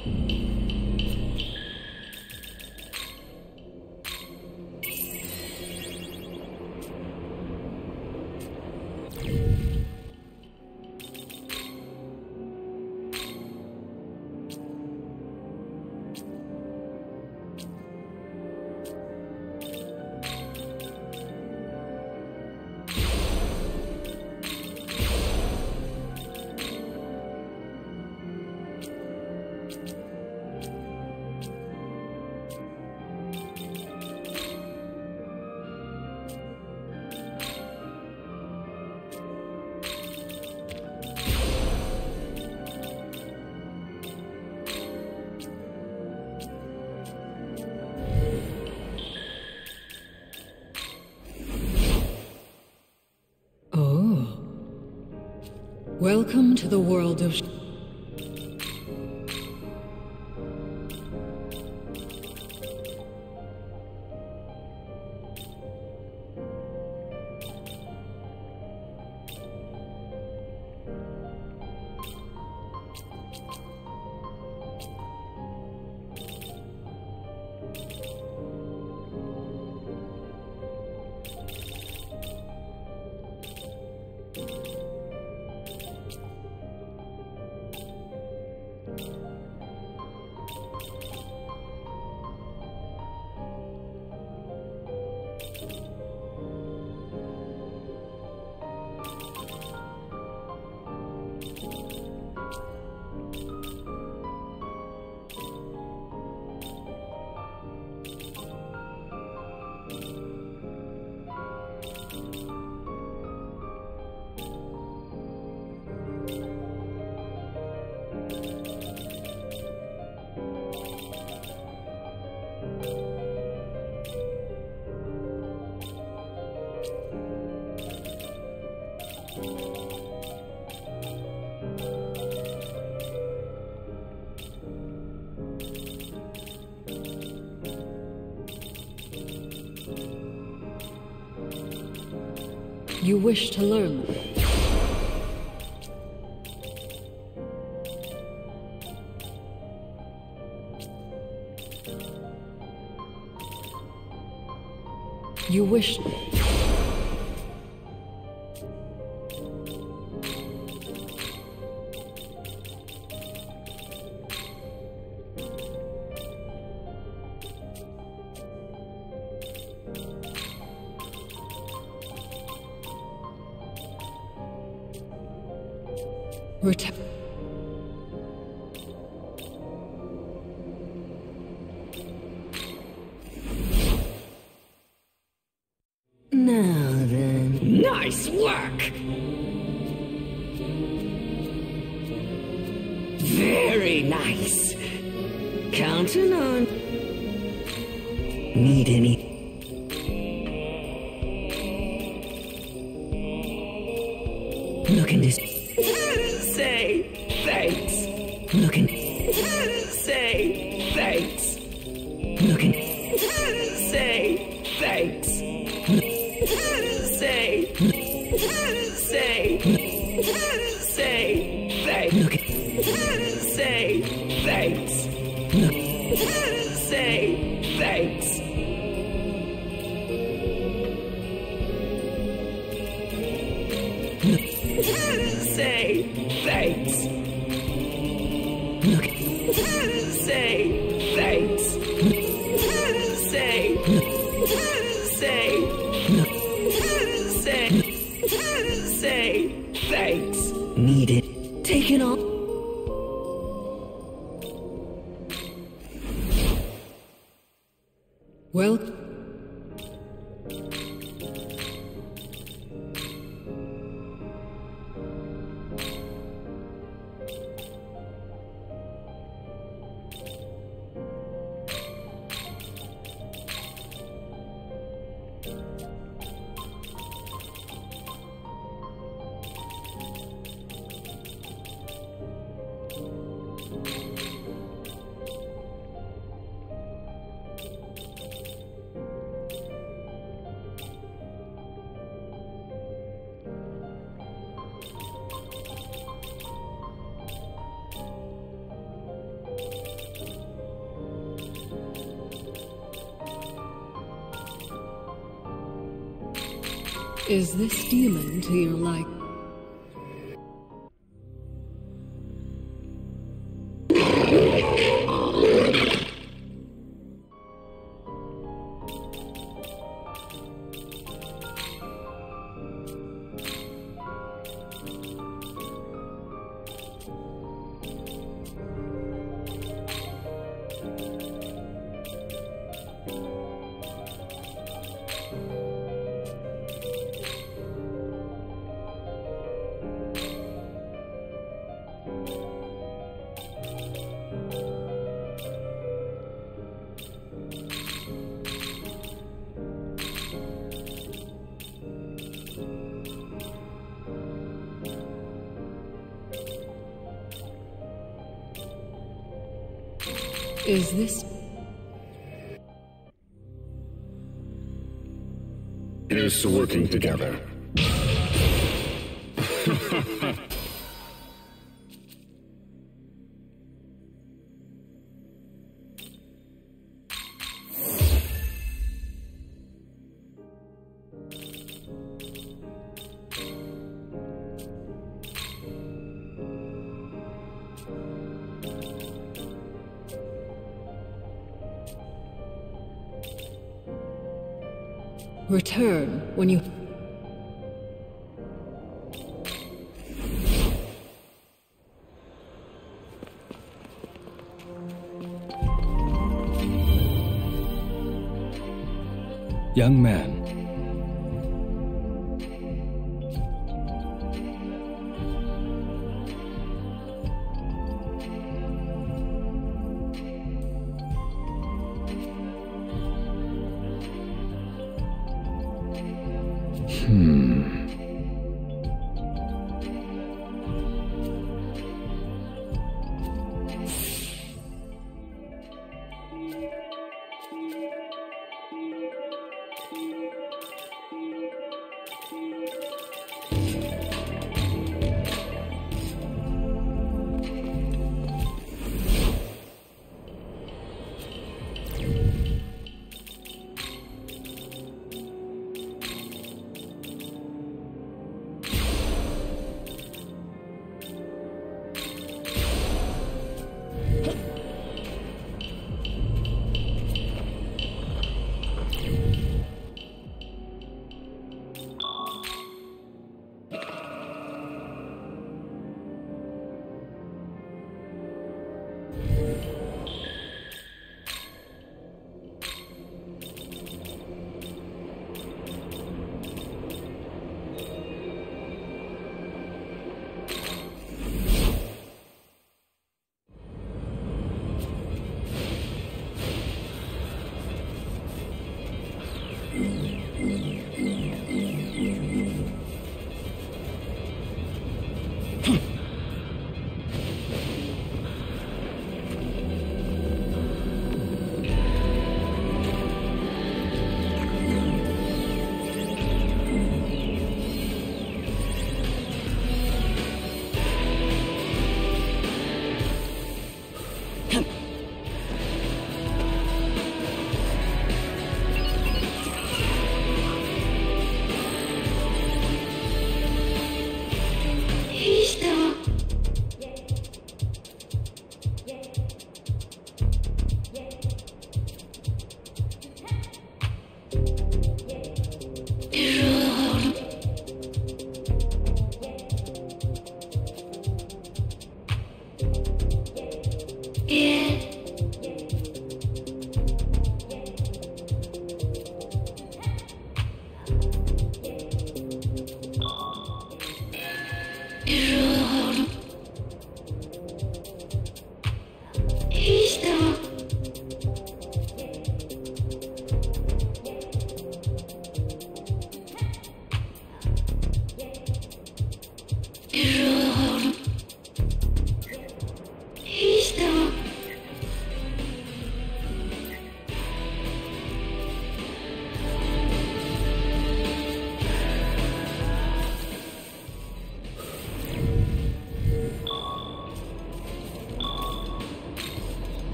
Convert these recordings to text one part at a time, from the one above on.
Welcome to the world of... You wish to learn. You wish... Now then. Nice work! Very nice. Counting on... Need any... Looking to... Say thanks. Looking... Say thanks. Looking... Say thanks. Say thanks. Looking... Say thanks. Look... Say thanks. Say thanks. Look... Say thanks. Say thanks. Need it. Taken off. Well... Is this demon to your like? Is this? Here's to working together. Return when you... Young man.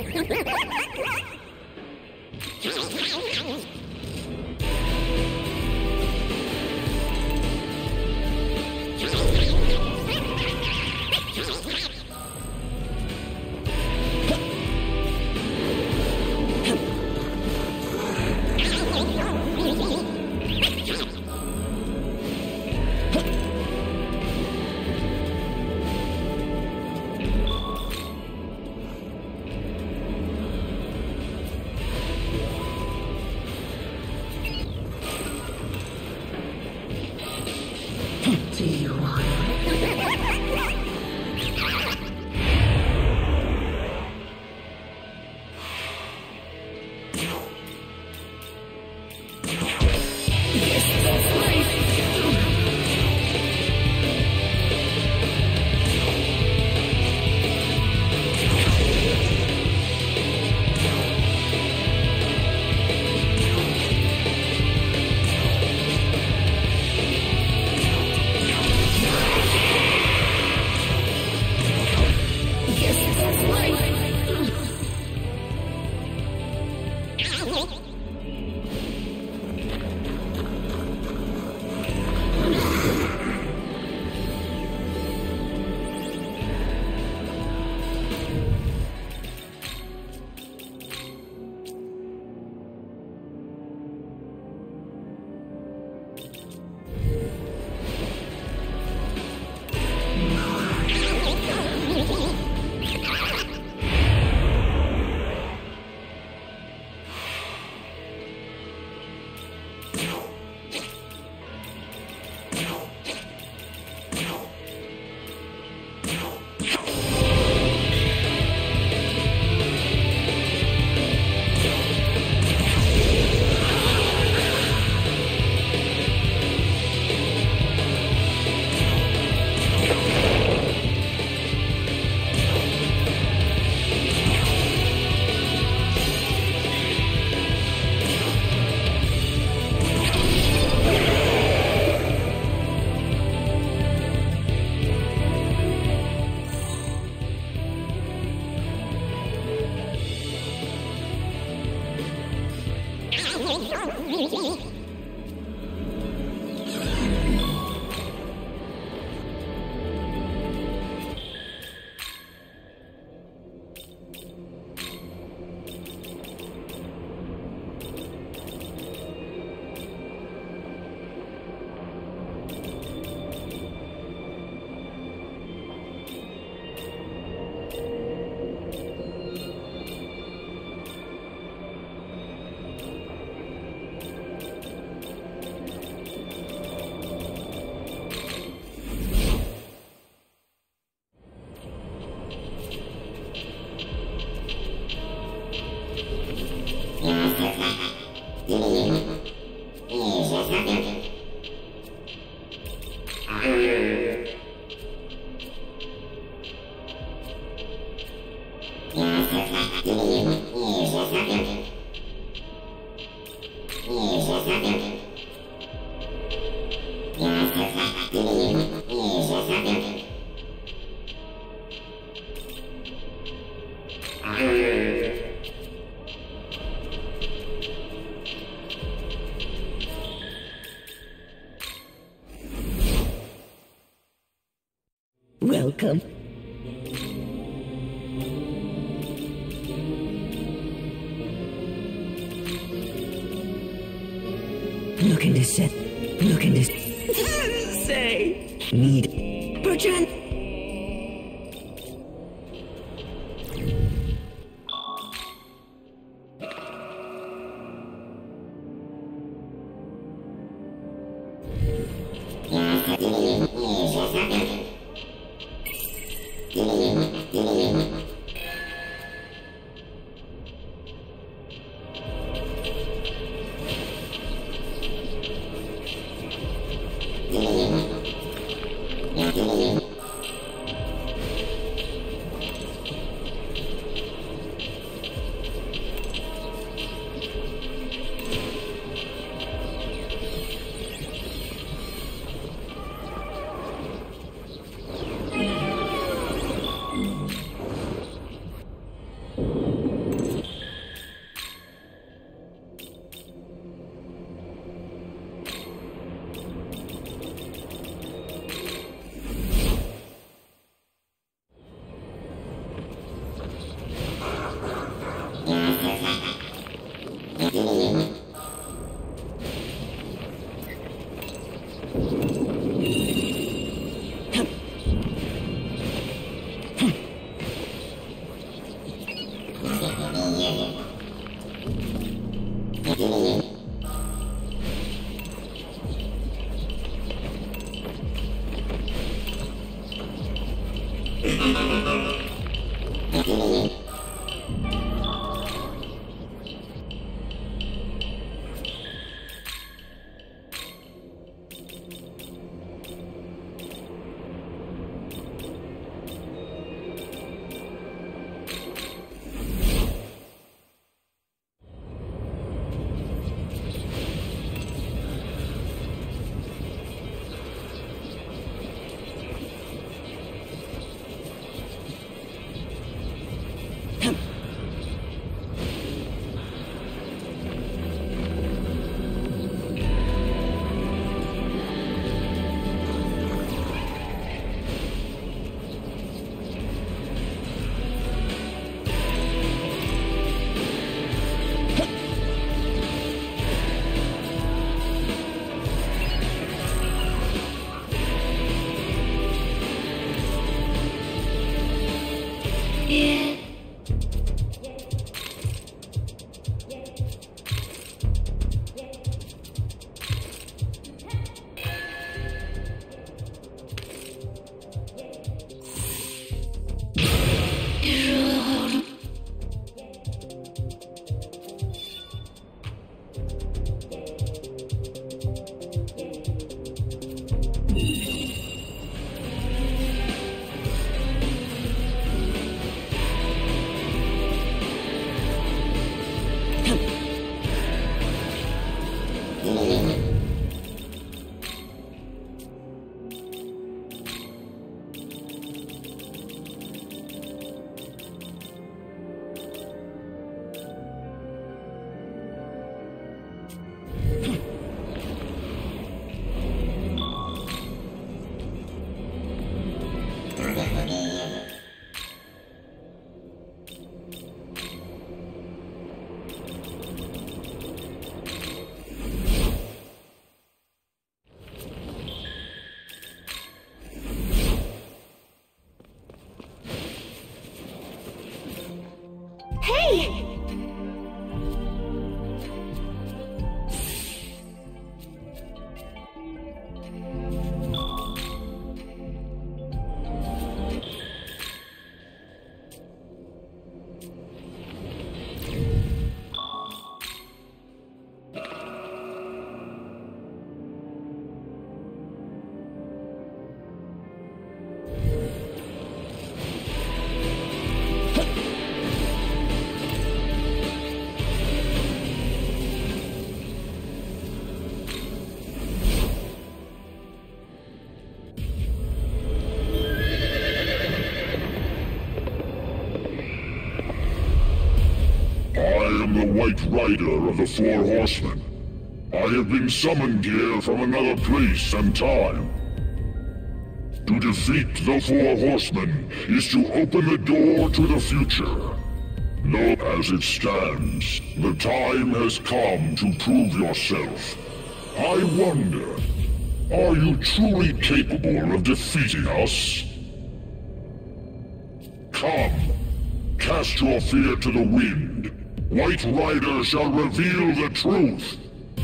Do you want welcome? Looking to set. Looking to Say. need. Bertrand! White Rider of the Four Horsemen. I have been summoned here from another place and time. To defeat the Four Horsemen is to open the door to the future. Though as it stands, the time has come to prove yourself. I wonder, are you truly capable of defeating us? Come, cast your fear to the wind. White Rider shall reveal the truth!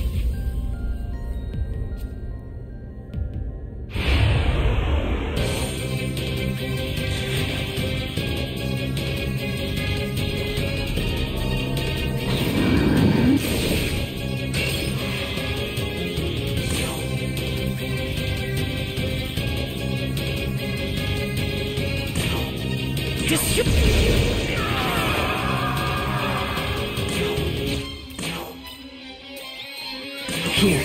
Here.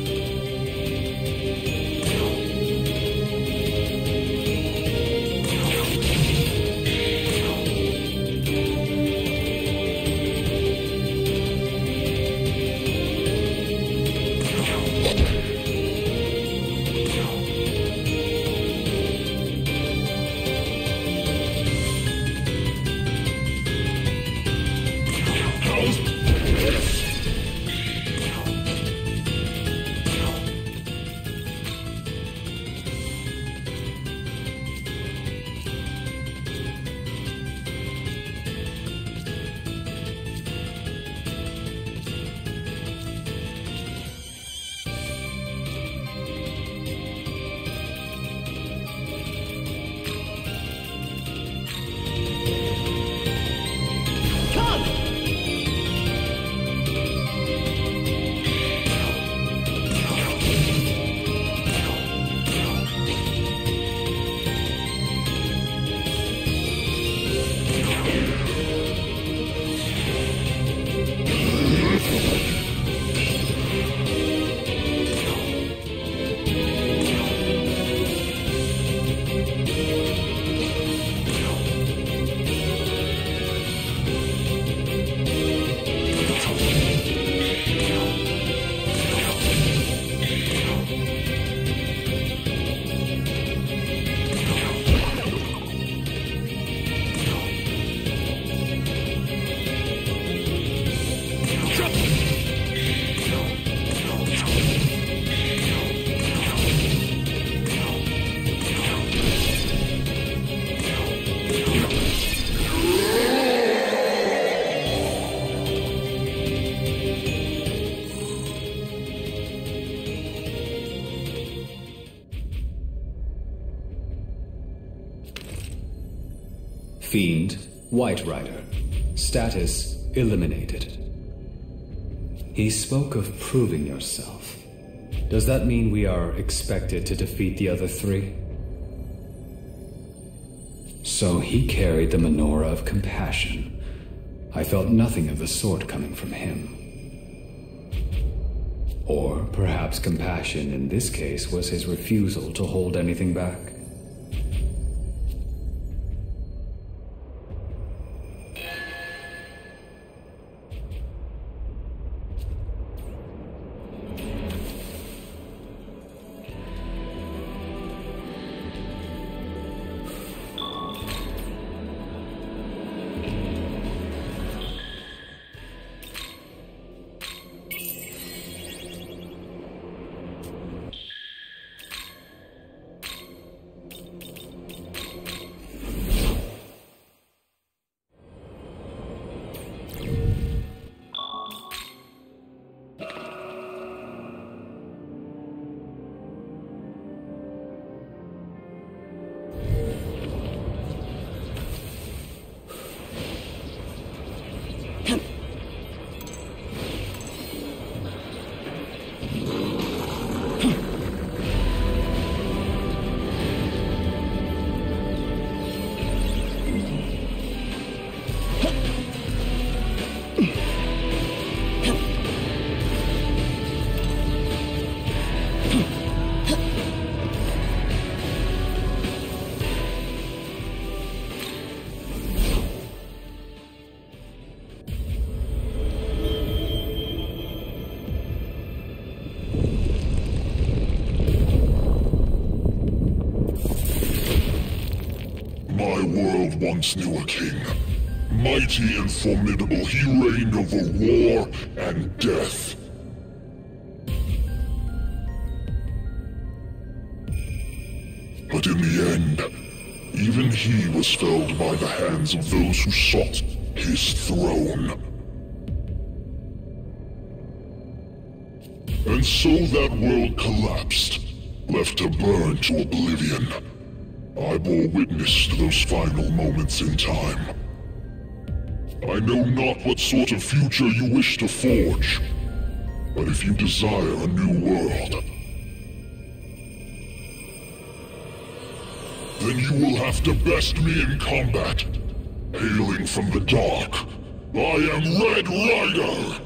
Fiend, White Rider. Status eliminated. He spoke of proving yourself. Does that mean we are expected to defeat the other three? So he carried the menorah of compassion. I felt nothing of the sort coming from him. Or perhaps compassion in this case was his refusal to hold anything back. My world once knew a king. Mighty and formidable, he reigned over war and death. But in the end, even he was felled by the hands of those who sought his throne. And so that world collapsed, left to burn to oblivion. I bore witness to those final moments in time. I know not what sort of future you wish to forge, but if you desire a new world, then you will have to best me in combat. Hailing from the dark, I am Red Rider!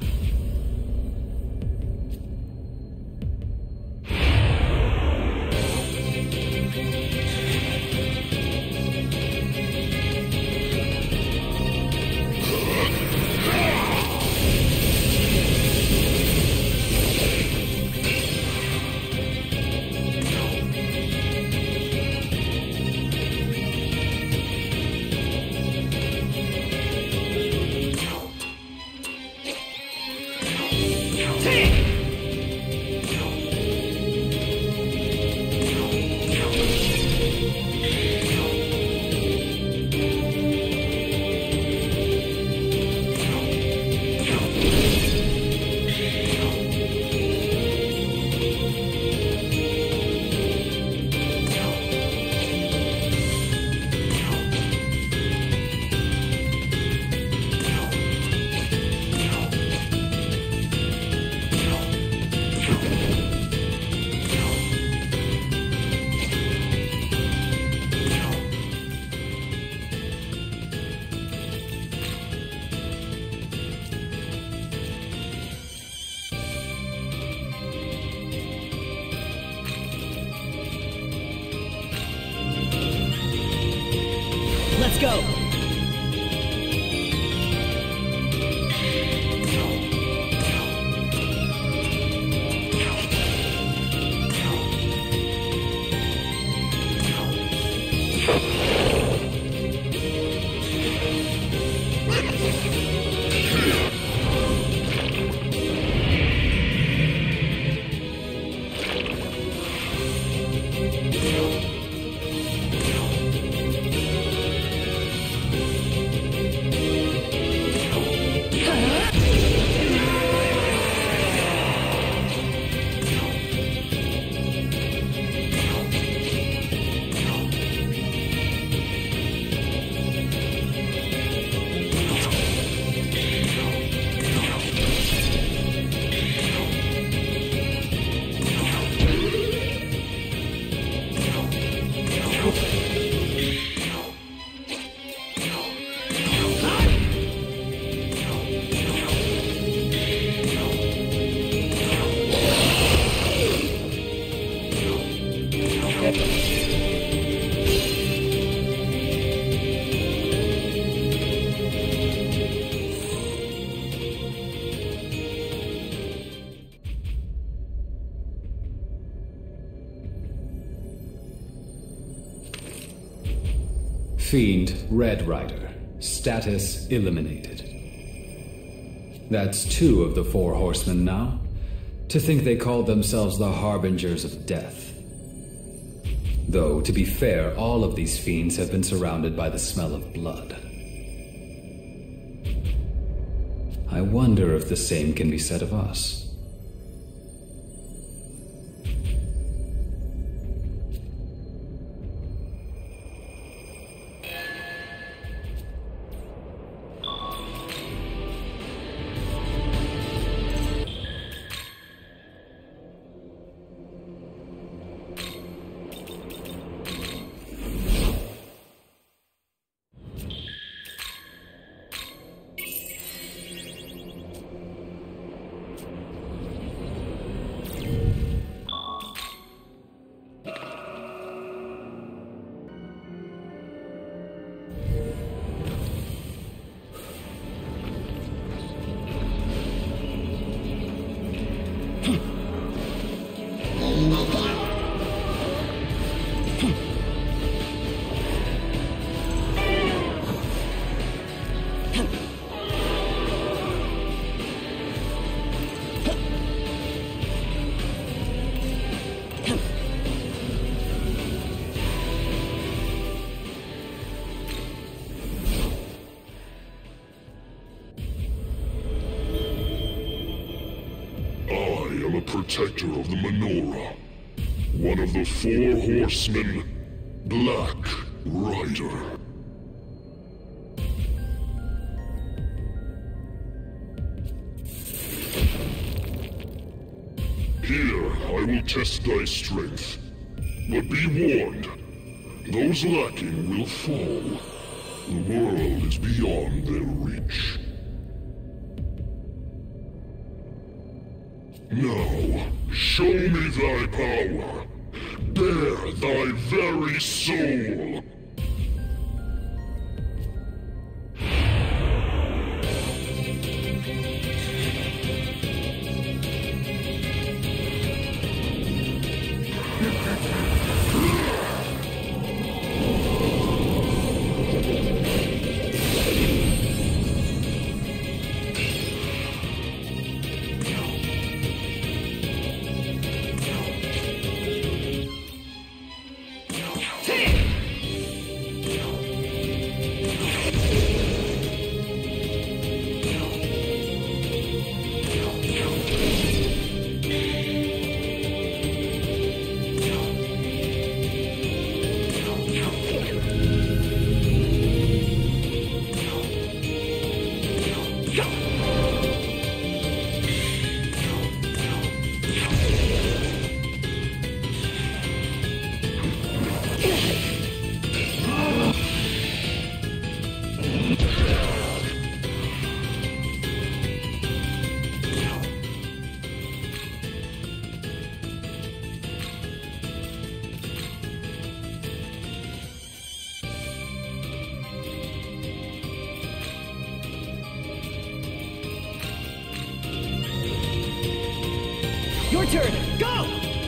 Let's go! Fiend Red Rider. Status eliminated. That's 2 of the 4 horsemen now. To think they called themselves the Harbingers of Death. Though, to be fair, all of these fiends have been surrounded by the smell of blood. I wonder if the same can be said of us. Protector of the menorah. One of the 4 horsemen, Black Rider. Here, I will test thy strength. But be warned, those lacking will fall. The world is beyond their reach. Now, show me thy power. Bare thy very soul. Your turn! Go!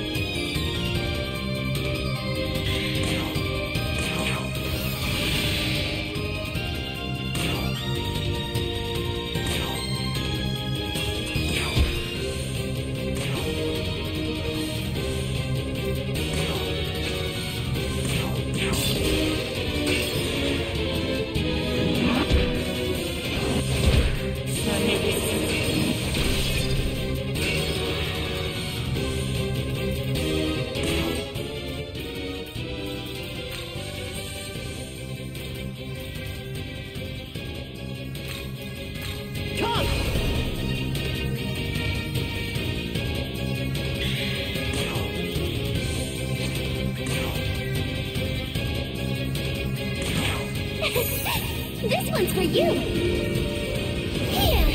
This one's for you! Here!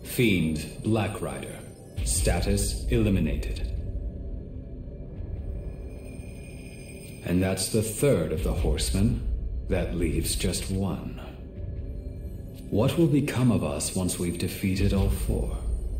Fiend Black Rider. Status eliminated. And that's the third of the horsemen. That leaves just one. What will become of us once we've defeated all four?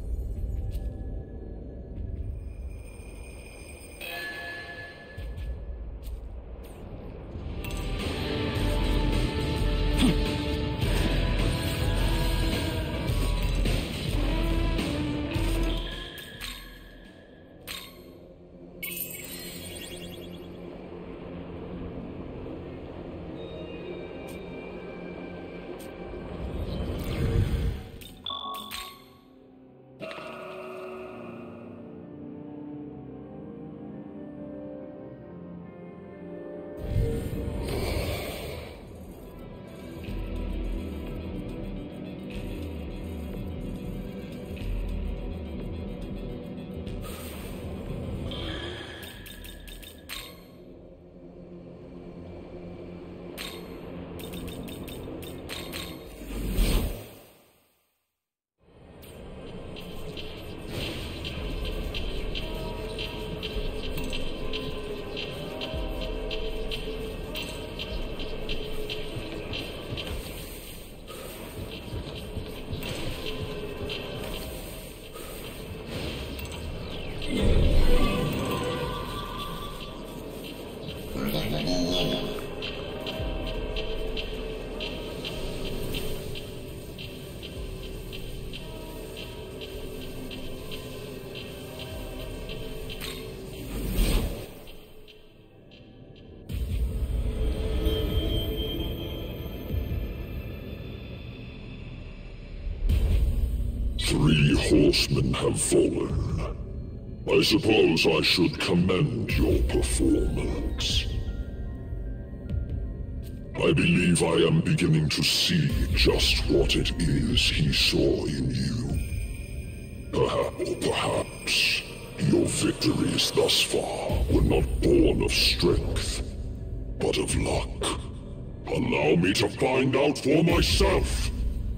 Three horsemen have fallen. I suppose I should commend your performance. I believe I am beginning to see just what it is he saw in you. Perhaps your victories thus far were not born of strength, but of luck. Allow me to find out for myself.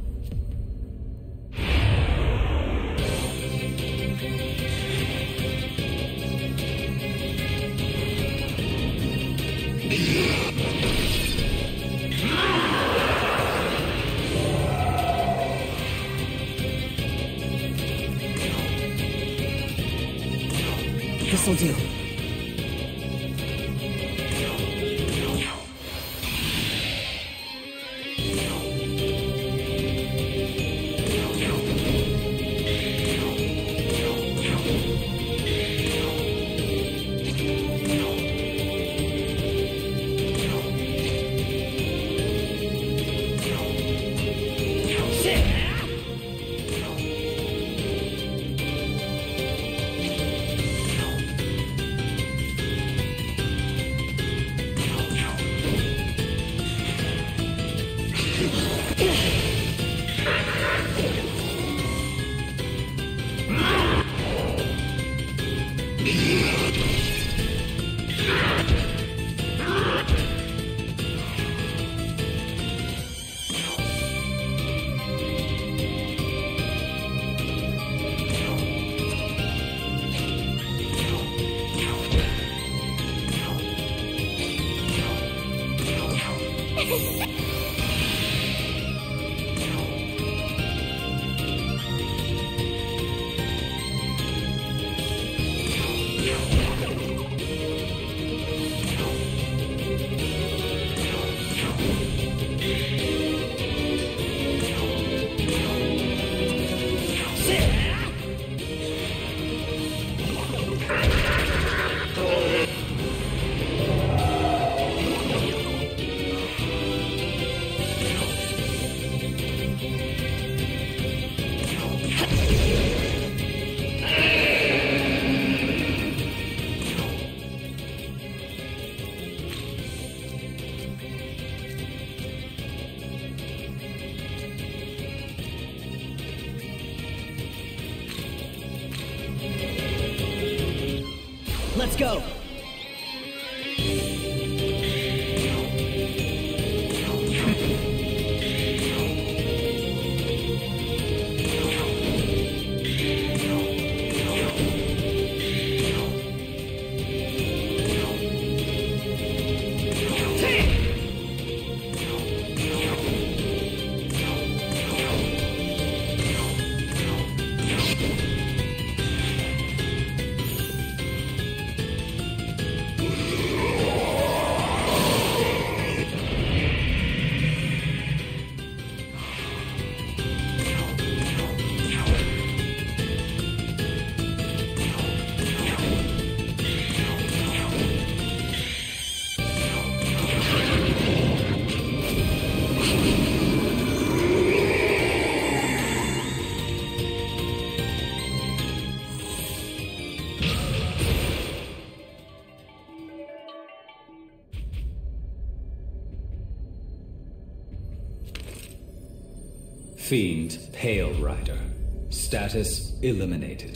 This'll do. Let's go! Fiend Pale Rider. Status eliminated.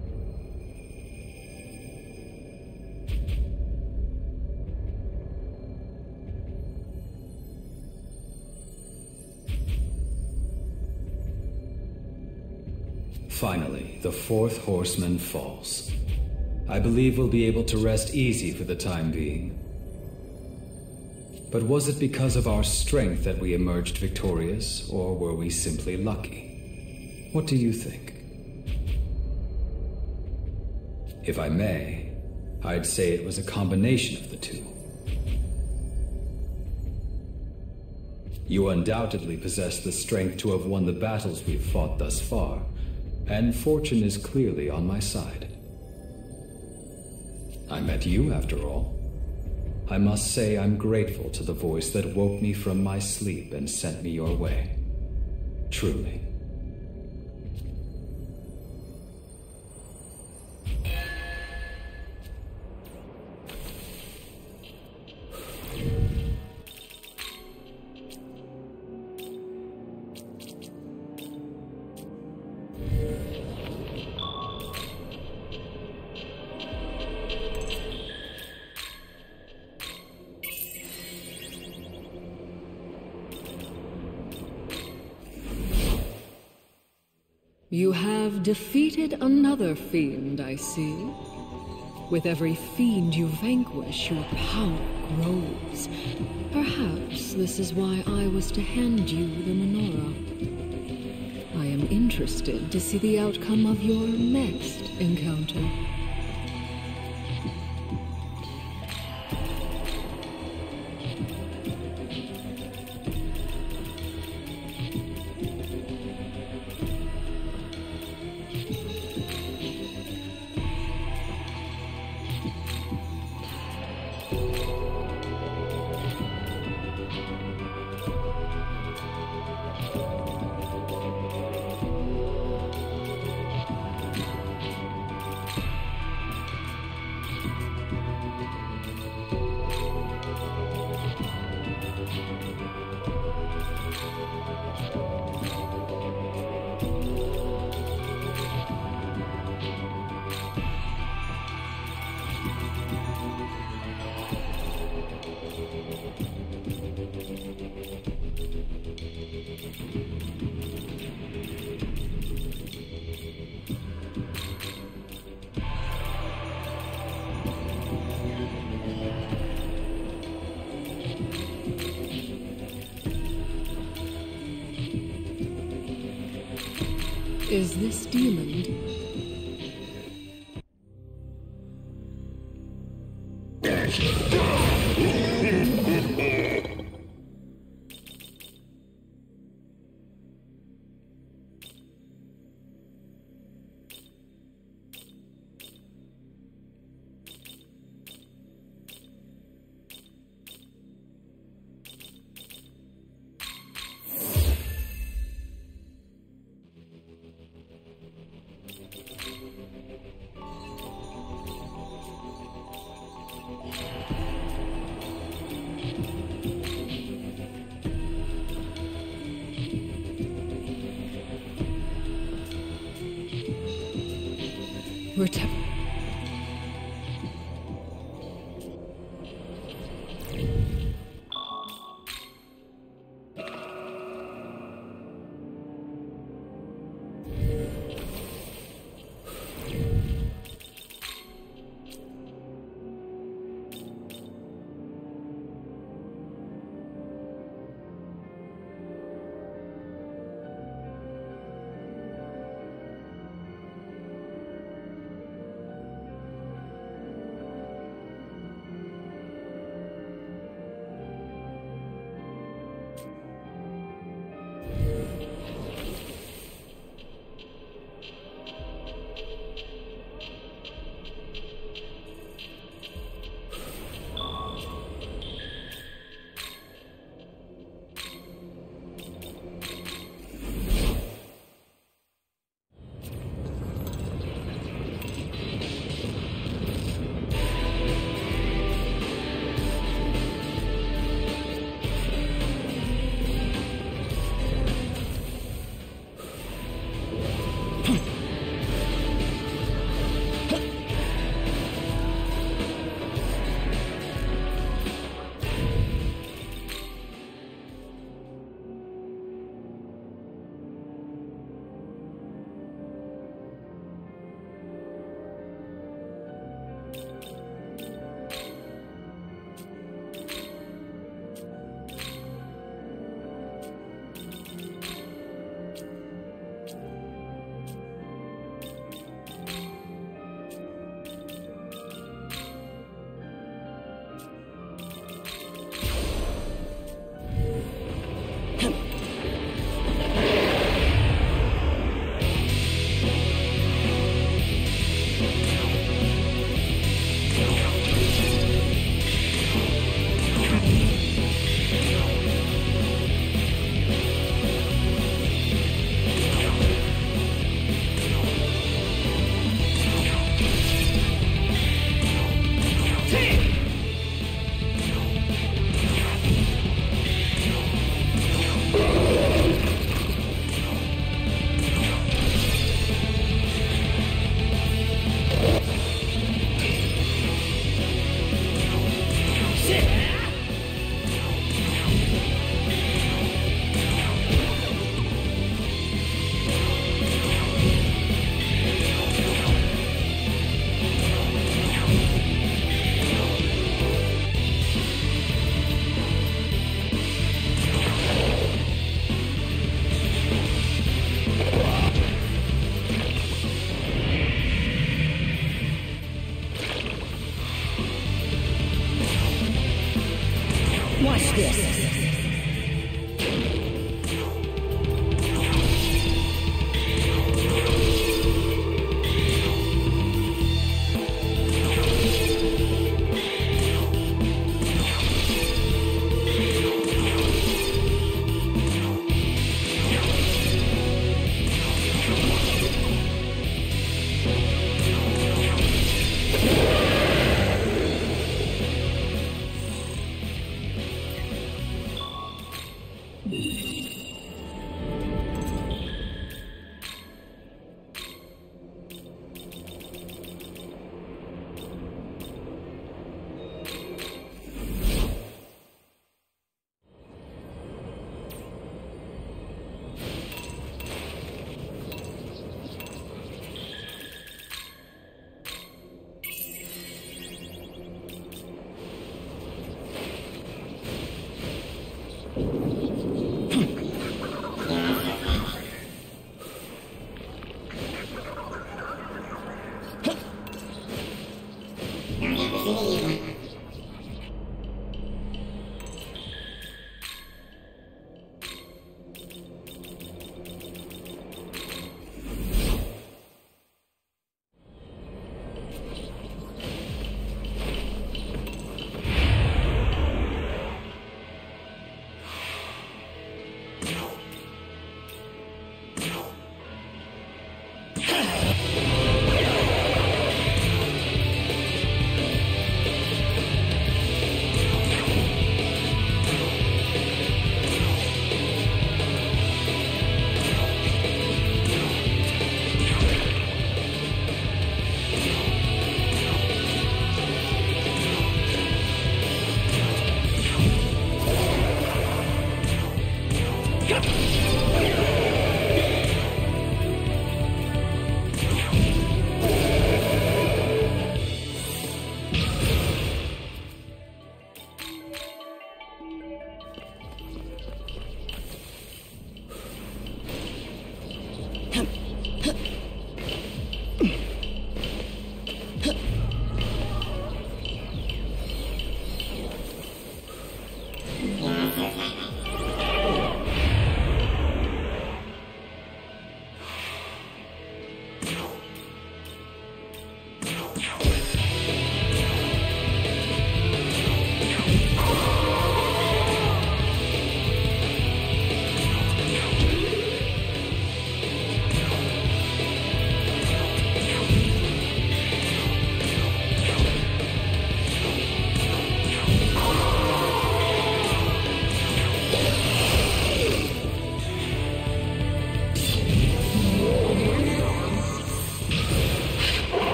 Finally, the fourth horseman falls. I believe we'll be able to rest easy for the time being. But was it because of our strength that we emerged victorious, or were we simply lucky? What do you think? If I may, I'd say it was a combination of the two. You undoubtedly possess the strength to have won the battles we've fought thus far, and fortune is clearly on my side. I met you, after all. I must say I'm grateful to the voice that woke me from my sleep and sent me your way. Truly. You have defeated another fiend, I see. With every fiend you vanquish, your power grows. Perhaps this is why I was to hand you the menorah. I am interested to see the outcome of your next encounter. Is this demon? We're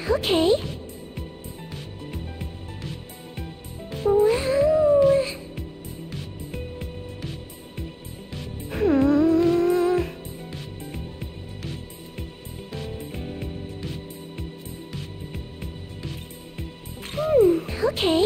Okay. Well... Okay.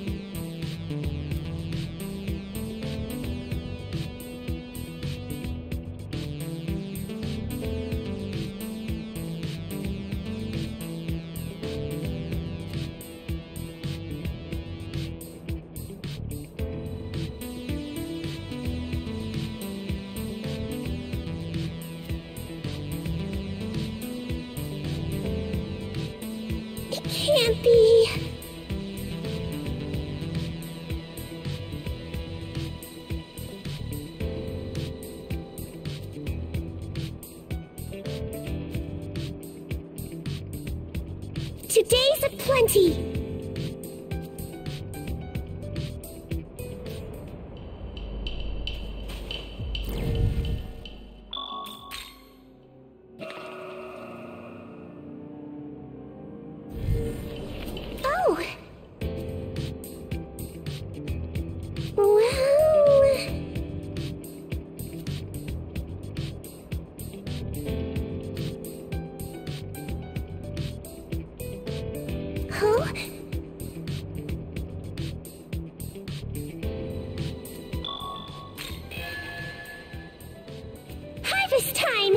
It can't be. Today's aplenty. Oh. Well... Huh? Harvest time!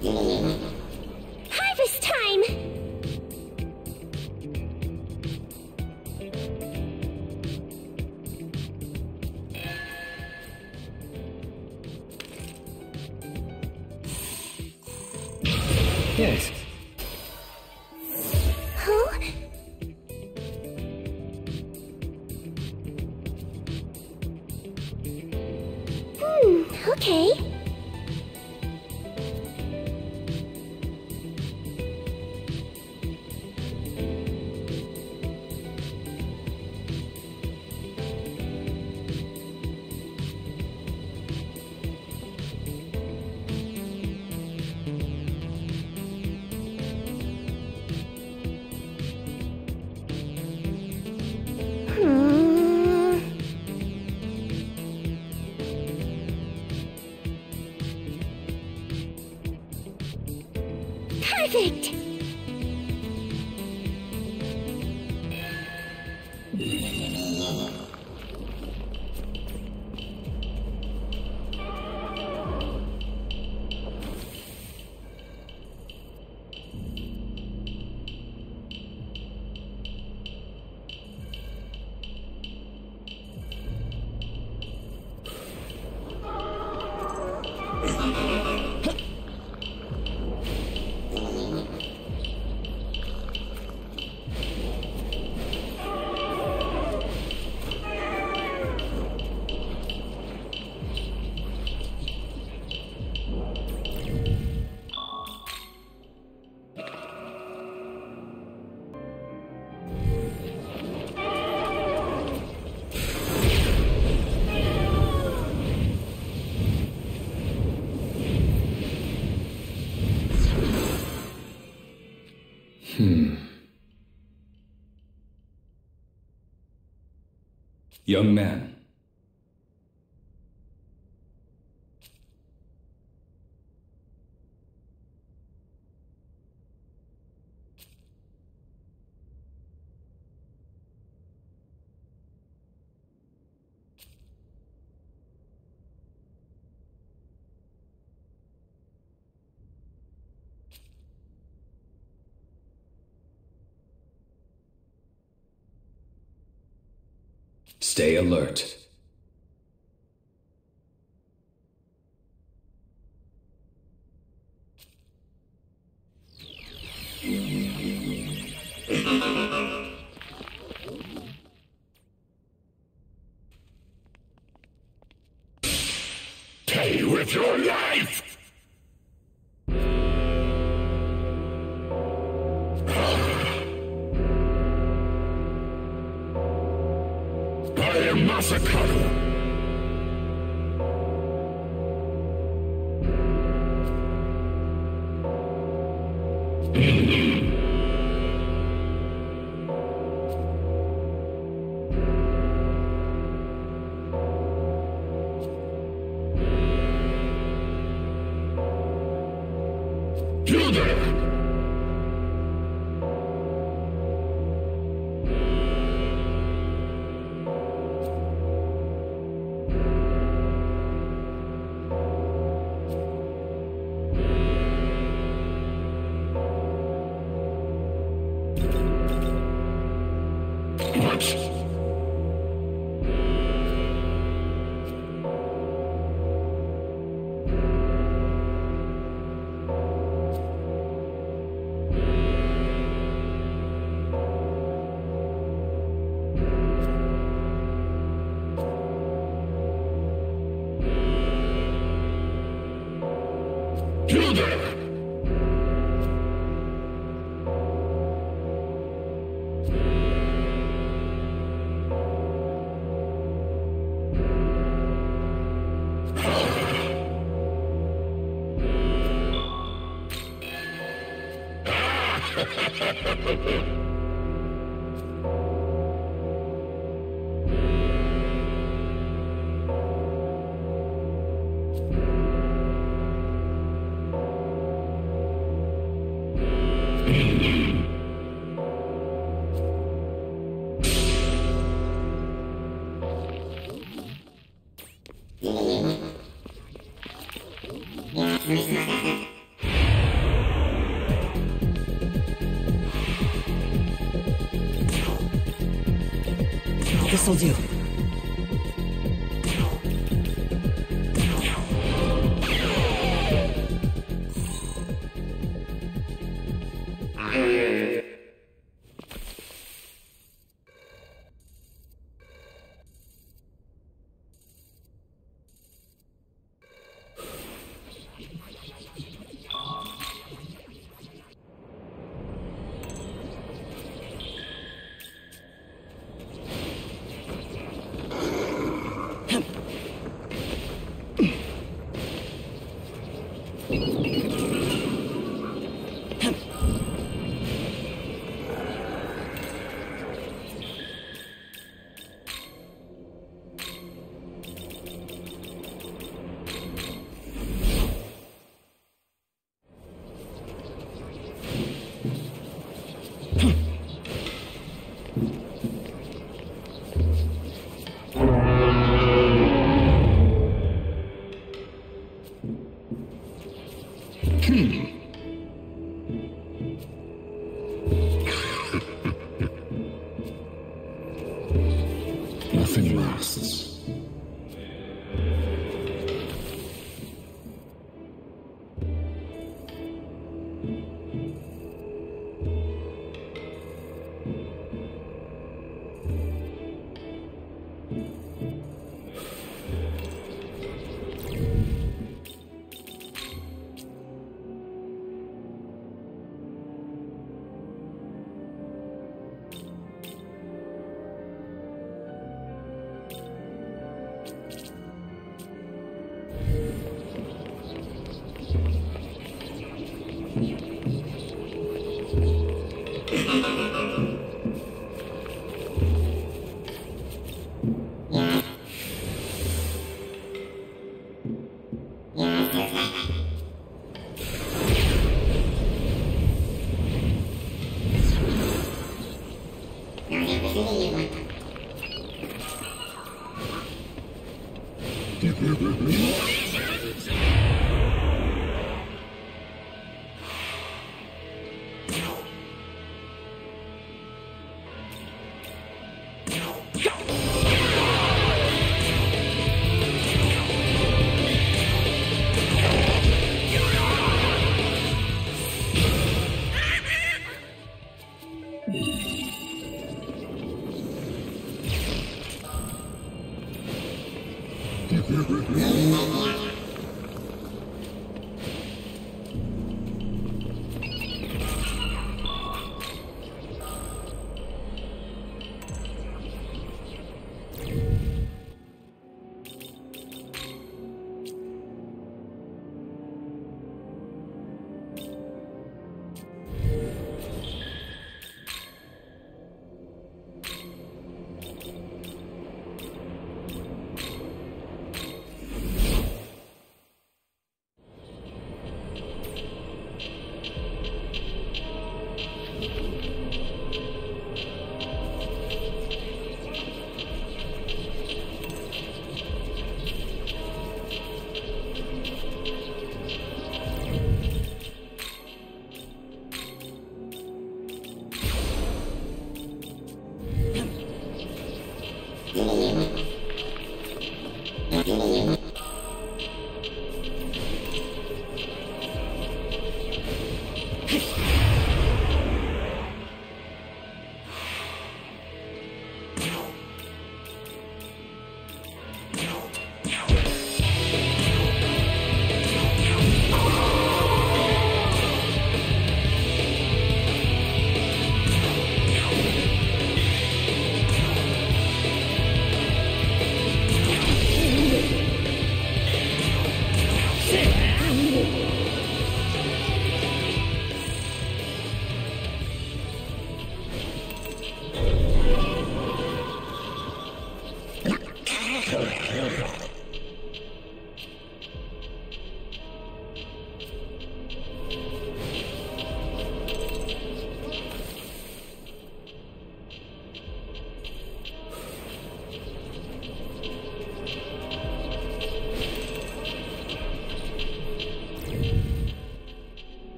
Harvest time! Yes. Huh? Okay. Perfect! Young man. Stay alert. Pay with your life! I am Masakado. You there! What? You there! This'll do. Nothing lasts.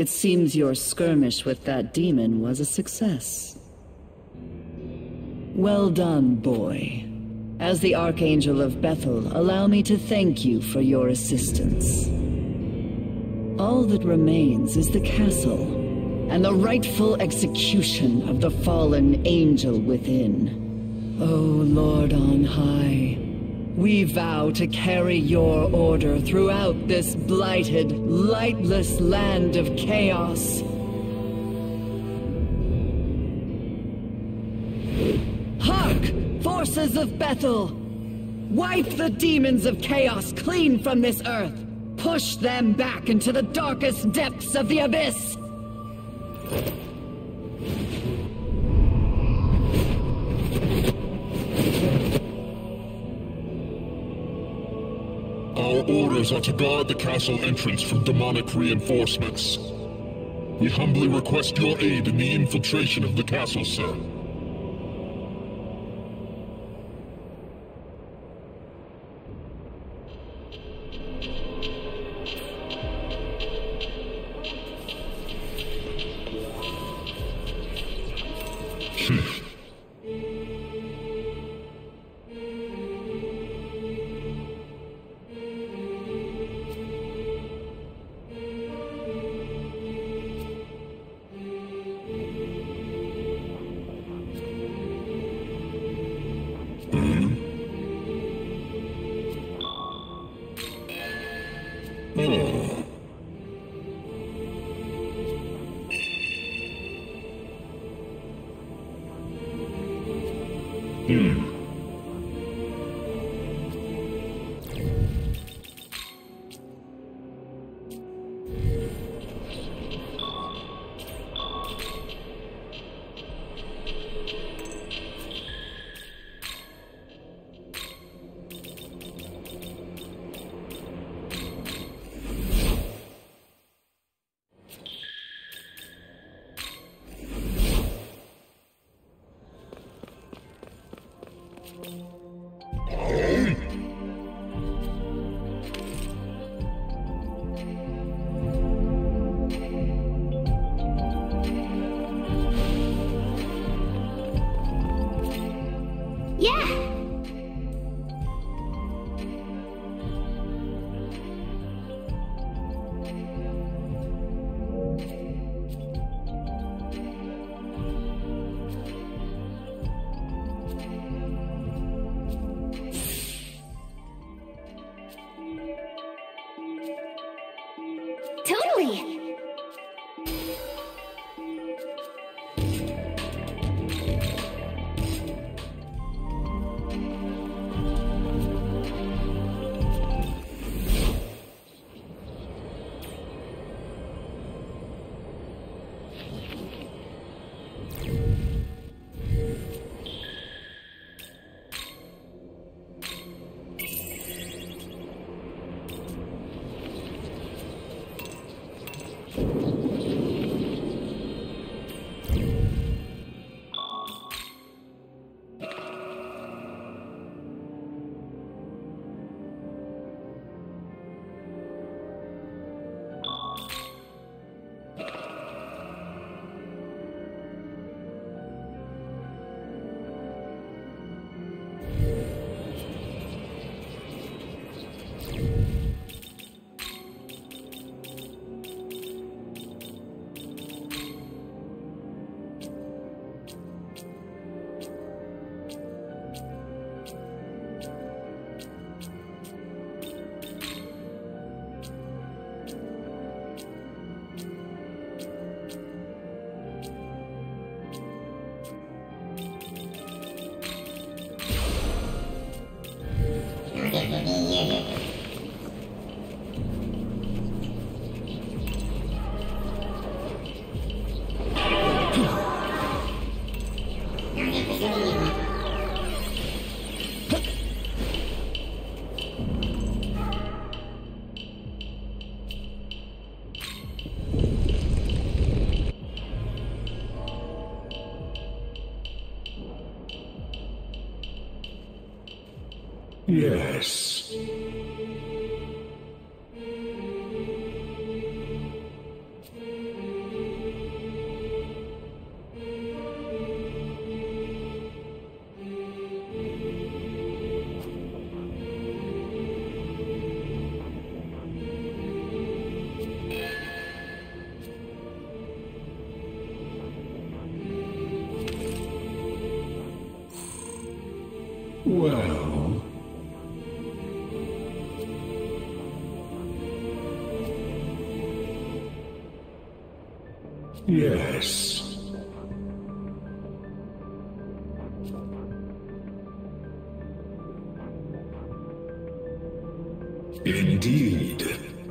It seems your skirmish with that demon was a success. Well done, boy. As the Archangel of Bethel, allow me to thank you for your assistance. All that remains is the castle, and the rightful execution of the fallen angel within. O Lord on high, we vow to carry your order throughout this blighted, lightless land of chaos. Hark, forces of Bethel! Wipe the demons of chaos clean from this earth! Push them back into the darkest depths of the abyss! Our orders are to guard the castle entrance from demonic reinforcements. We humbly request your aid in the infiltration of the castle, sir. Totally! Yes. Well... Yes. Indeed.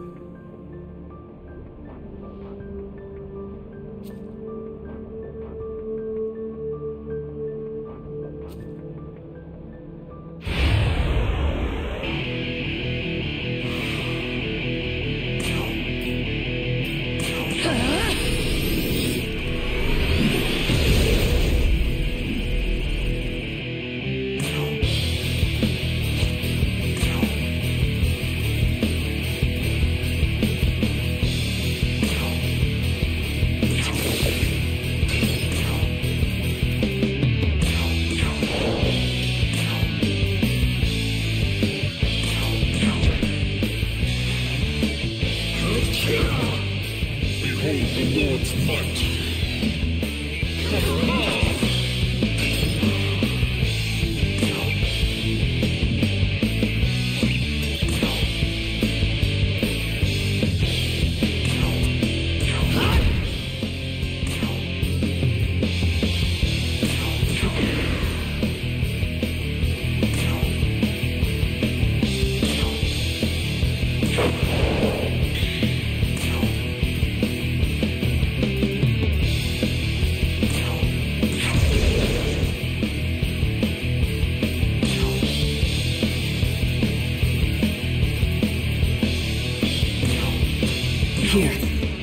Here.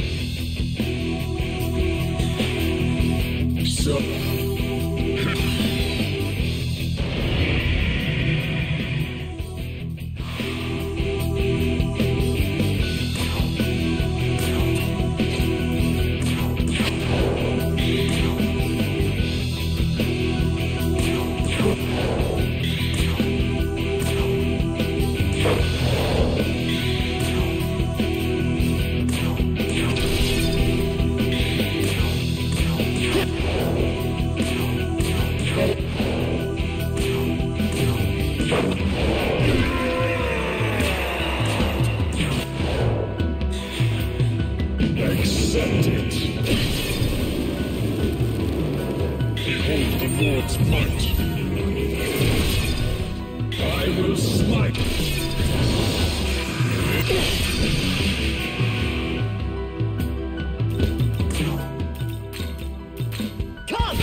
So... Accept it. Behold the Lord's might. I will smite. Come!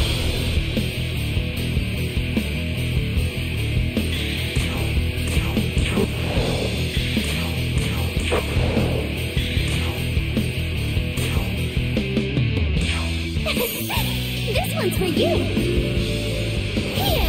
This one's for you. Here.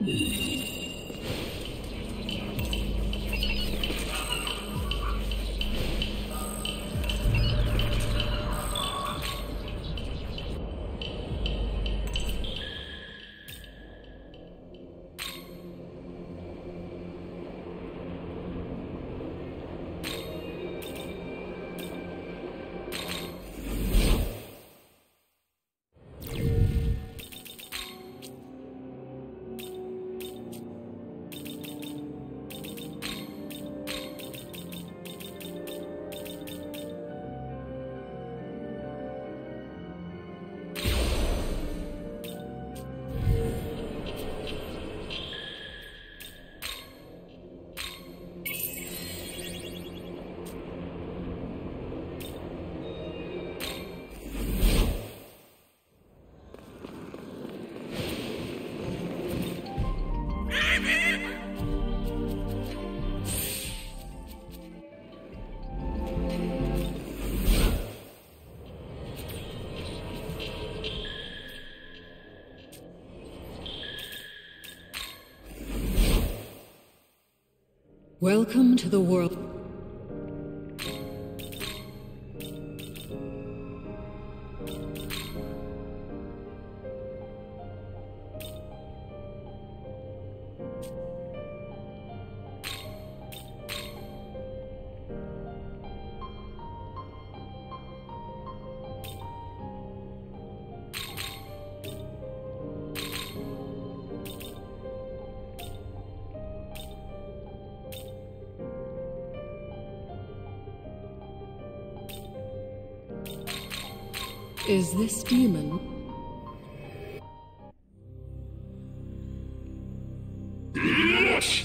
Welcome to the world. Is this demon? Yes!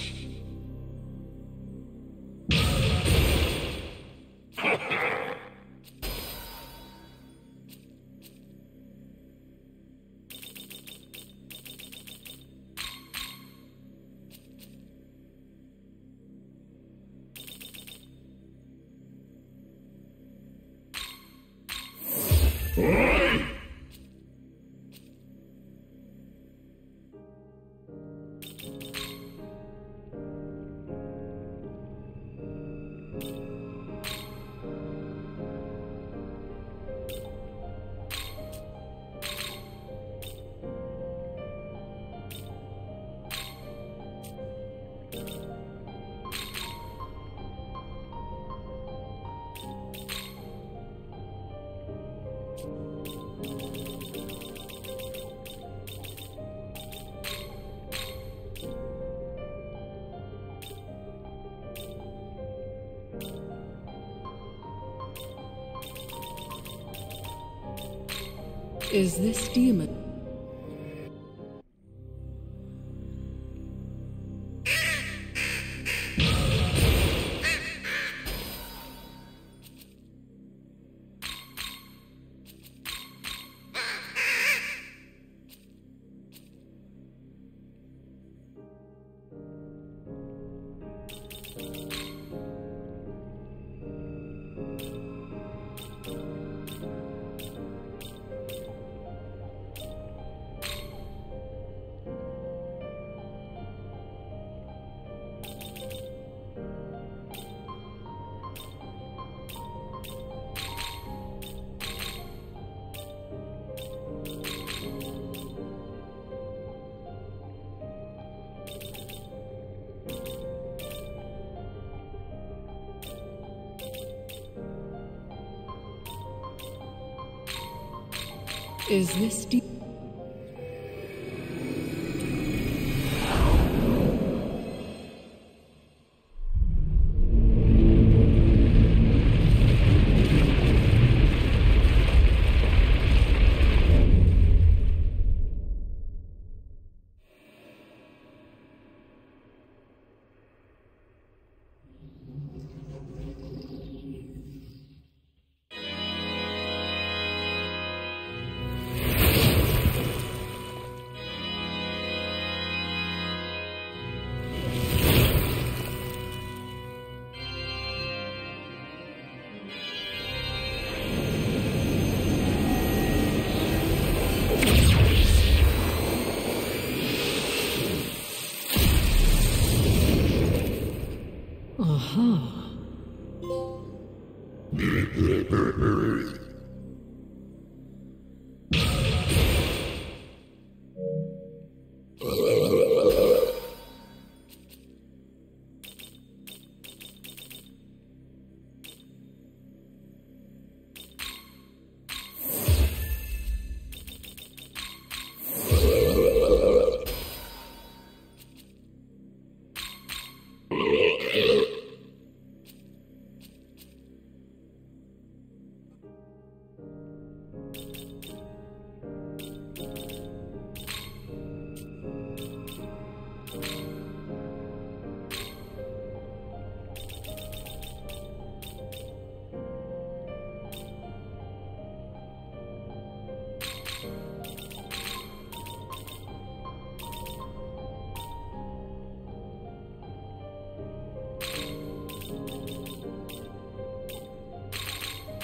Is this demon? Is this demon?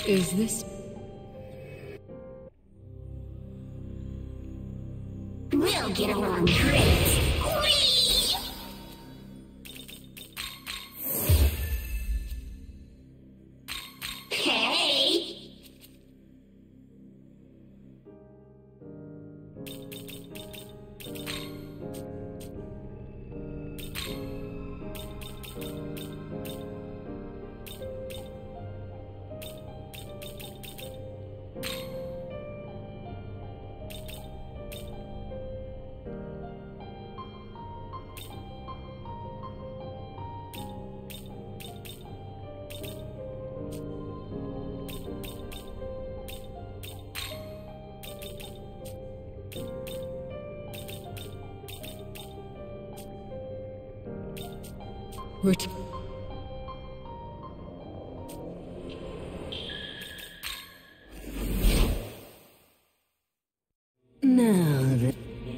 Is this... We'll get along great. Whee! Hey! Ret- Now that...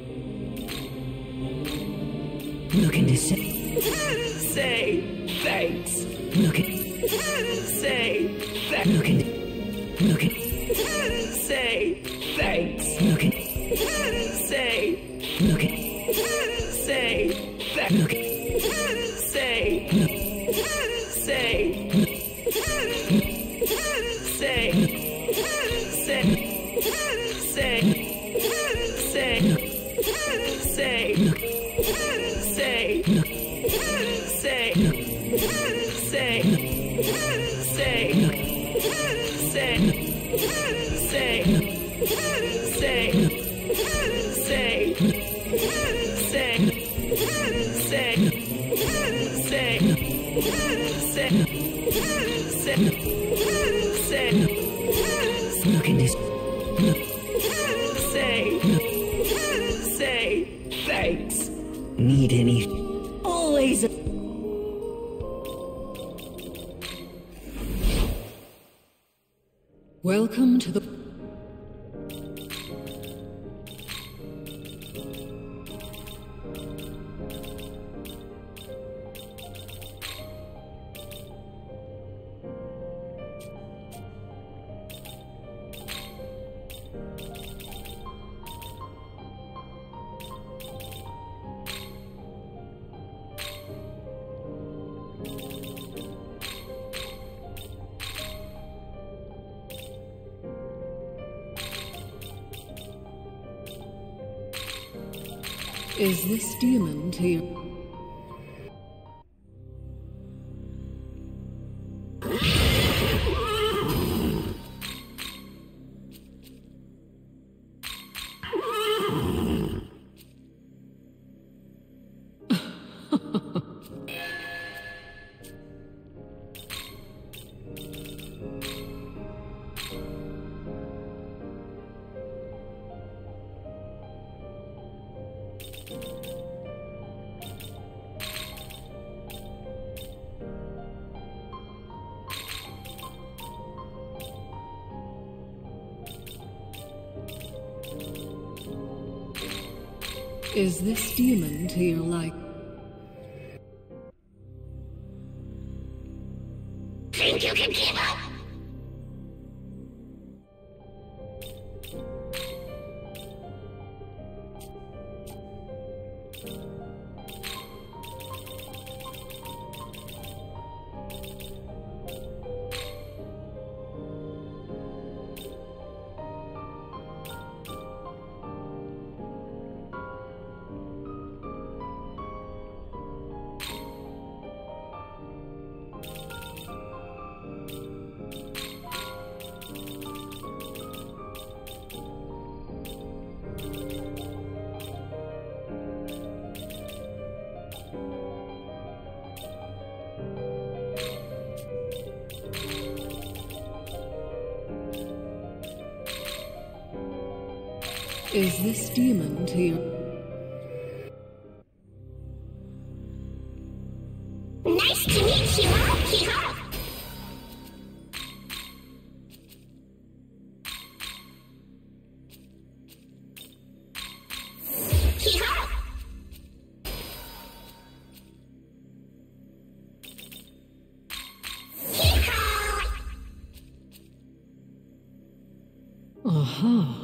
Looking to say... Say thanks. Looking... Say thanks. Looking... Say thanks. Looking... Say... Looking... Say thanks. Looking... Say... Say... thanks. Need any... Always... Welcome to the... Is this demon to you? Is this demon to your like? Think you can keep up? Is this demon to your... Nice to meet you, Hee-haw! Hee-haw! Hee-haw! Aha.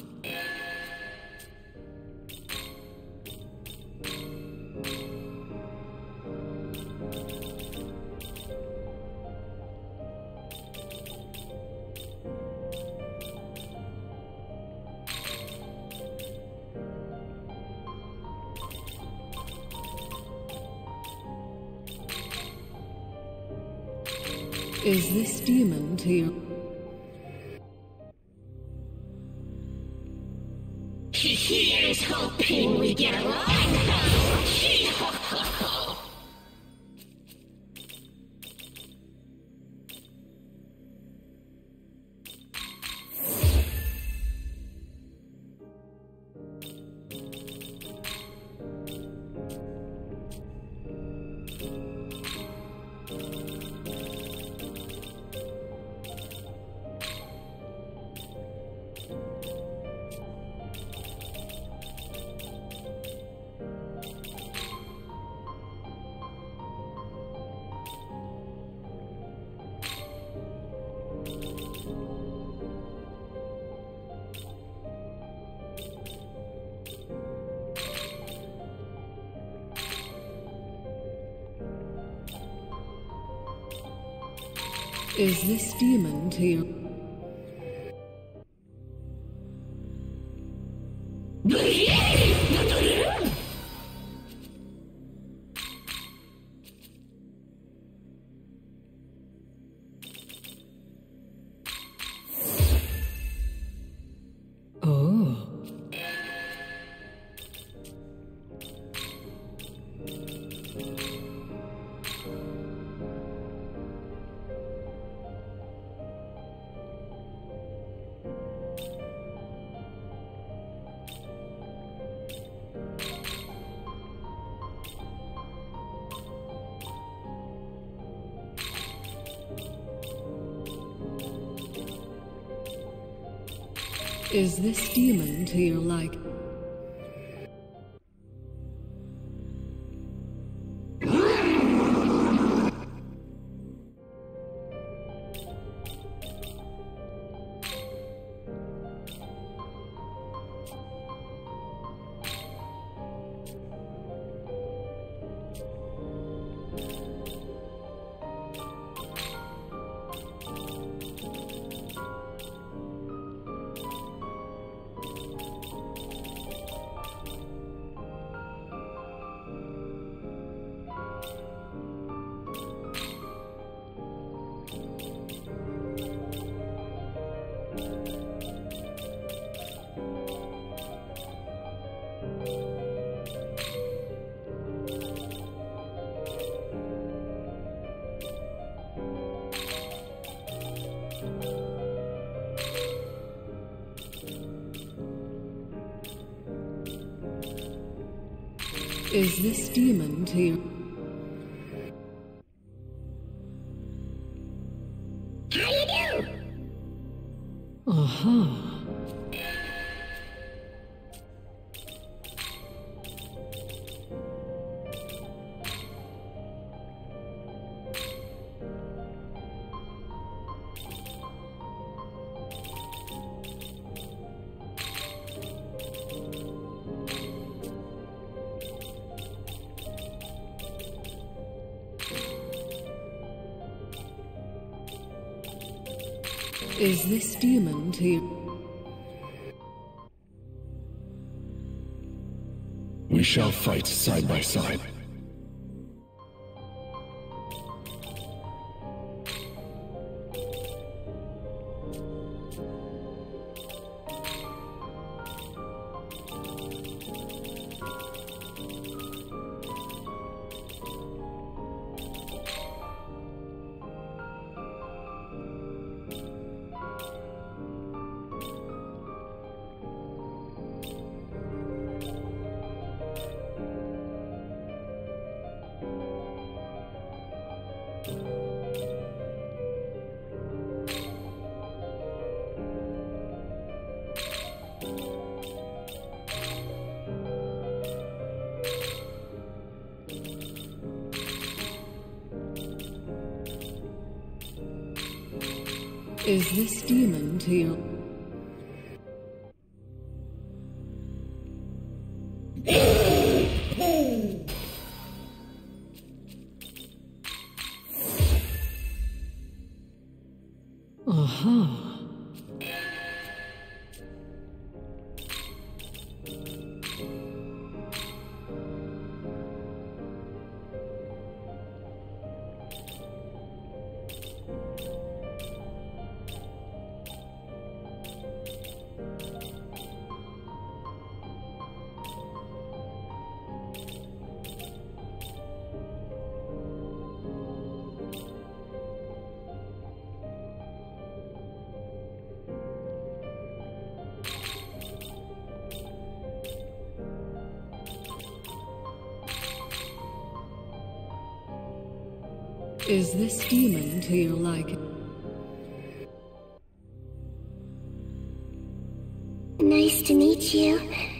Is this demon to you? Here's hoping we get along. Is this demon to you? Oh. Is this demon to your liking? Is this demon to you? How you do? Aha. Is this demon to you? We shall fight side by side. Is this demon to you? Aha. Is this demon to your liking? Nice to meet you.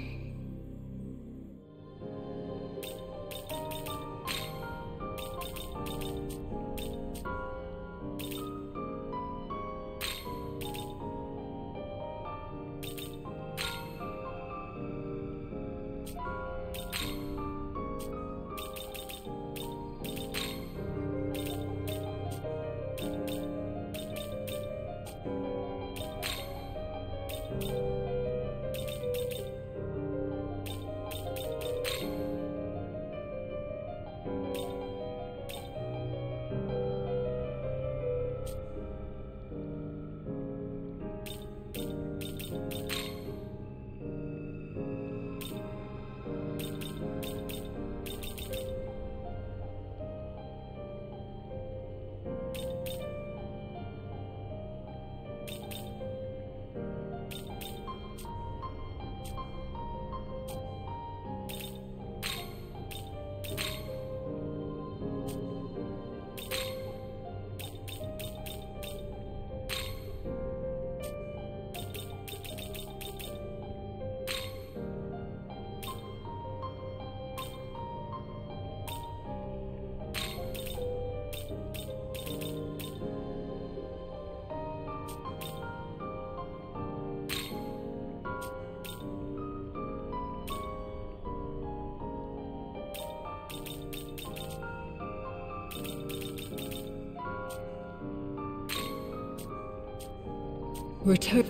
Return.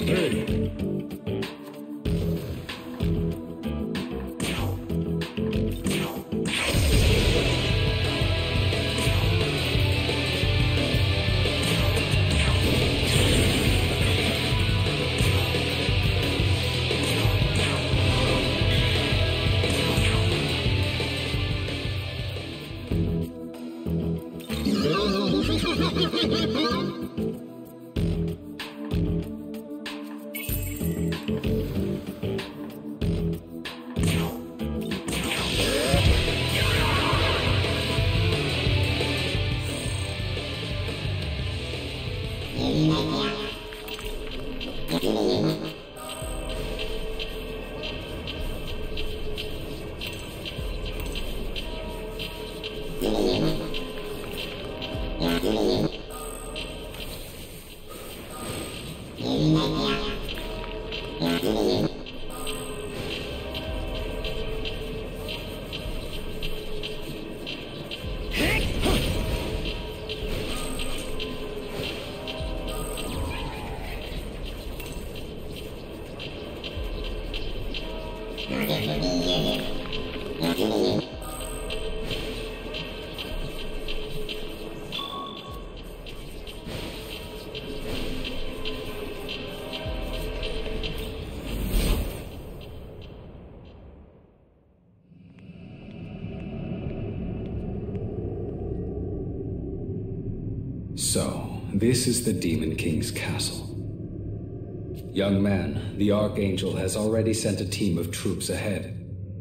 So, this is the Demon King's castle. Young man, the Archangel has already sent a team of troops ahead.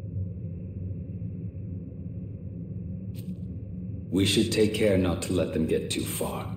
We should take care not to let them get too far.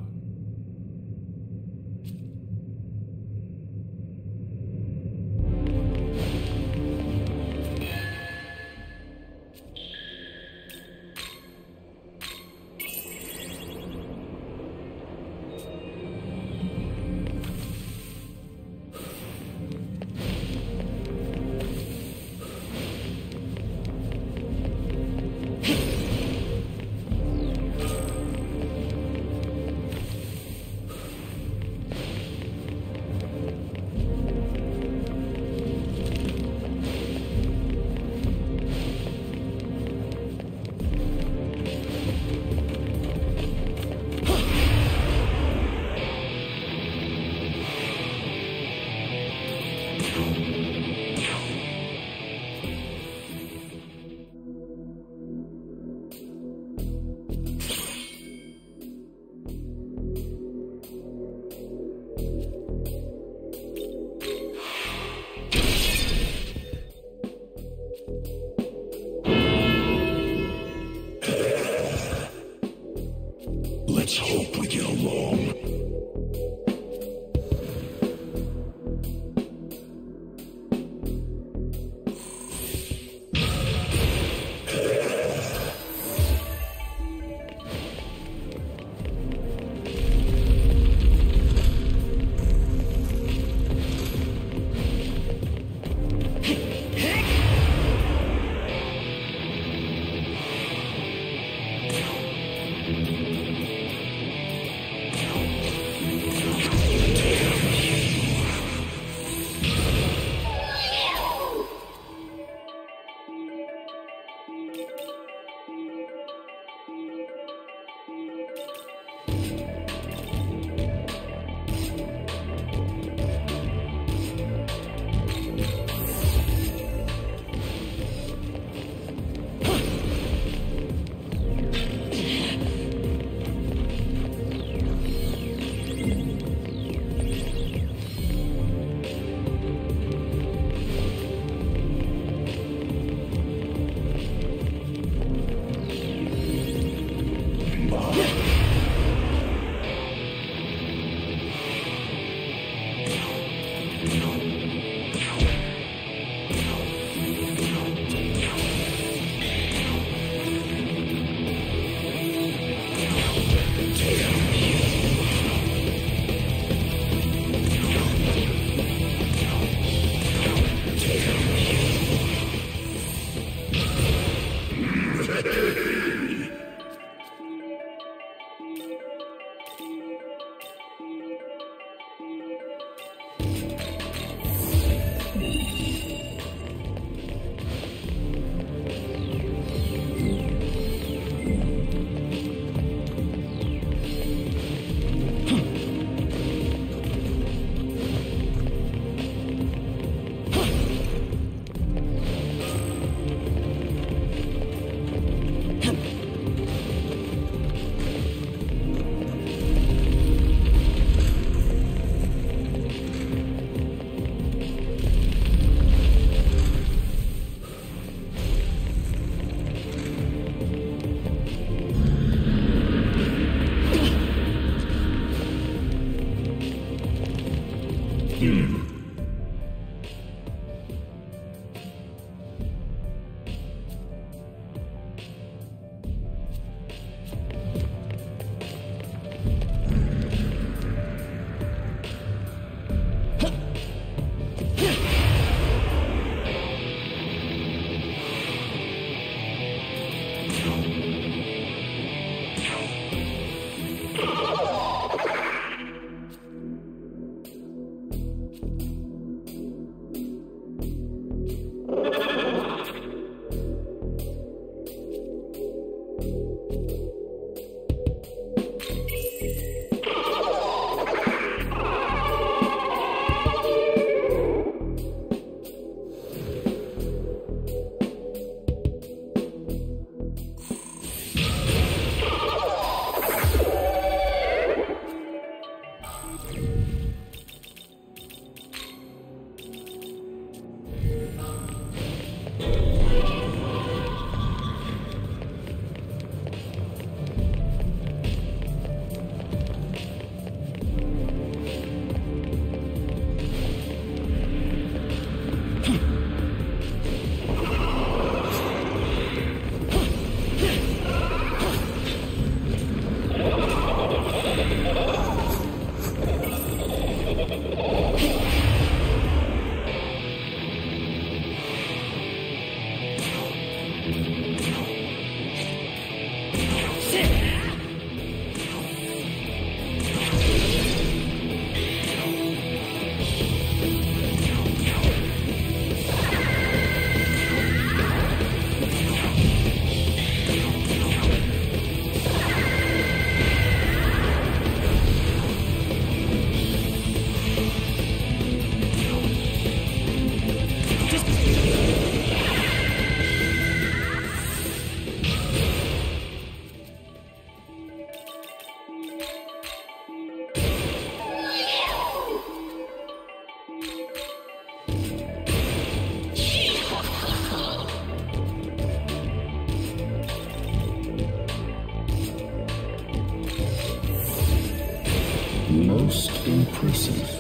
Most impressive.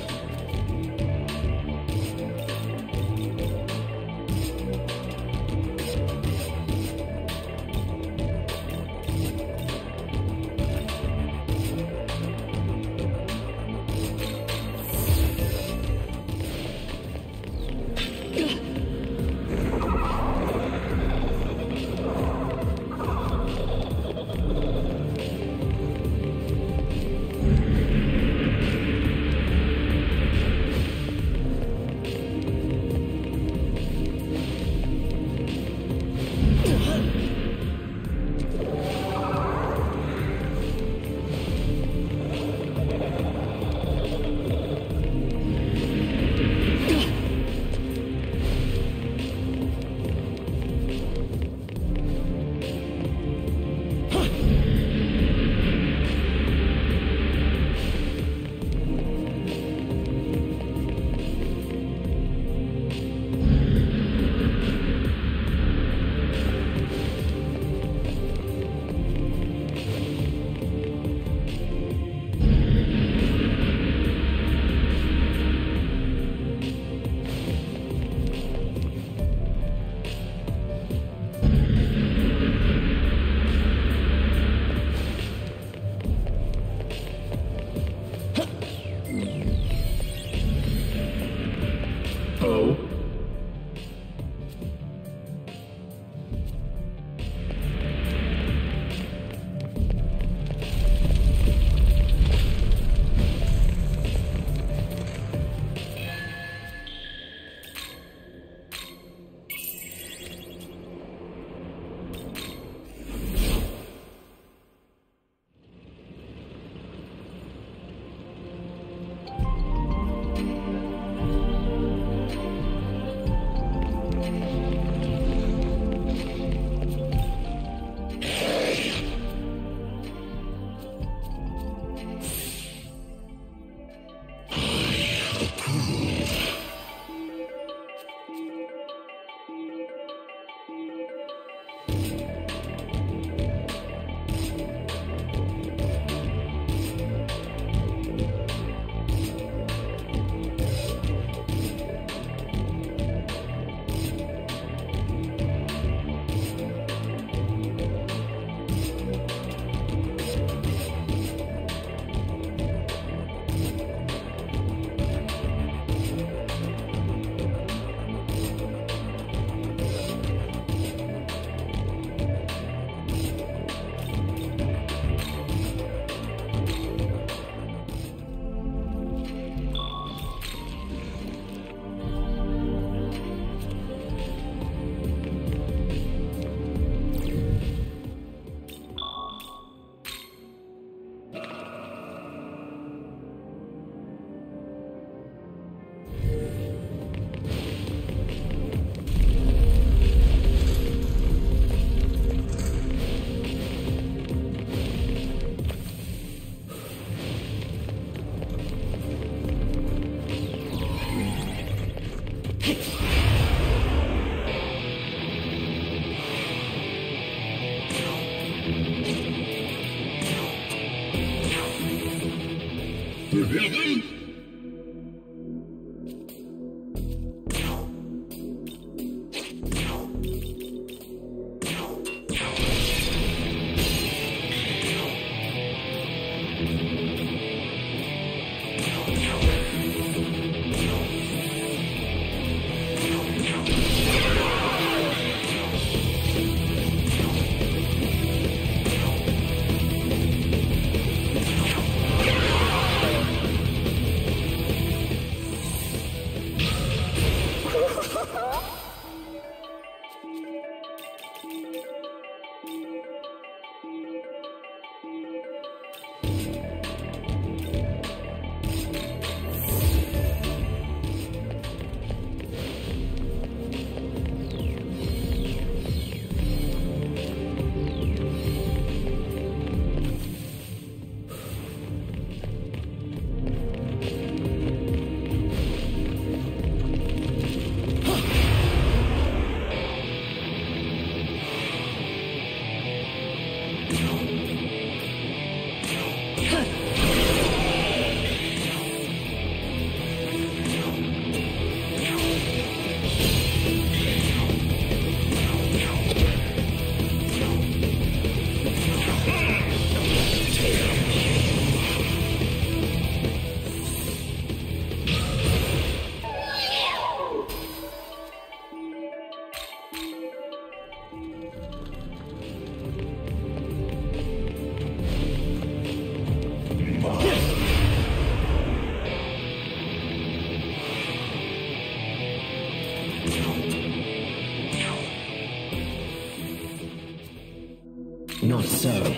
Not so.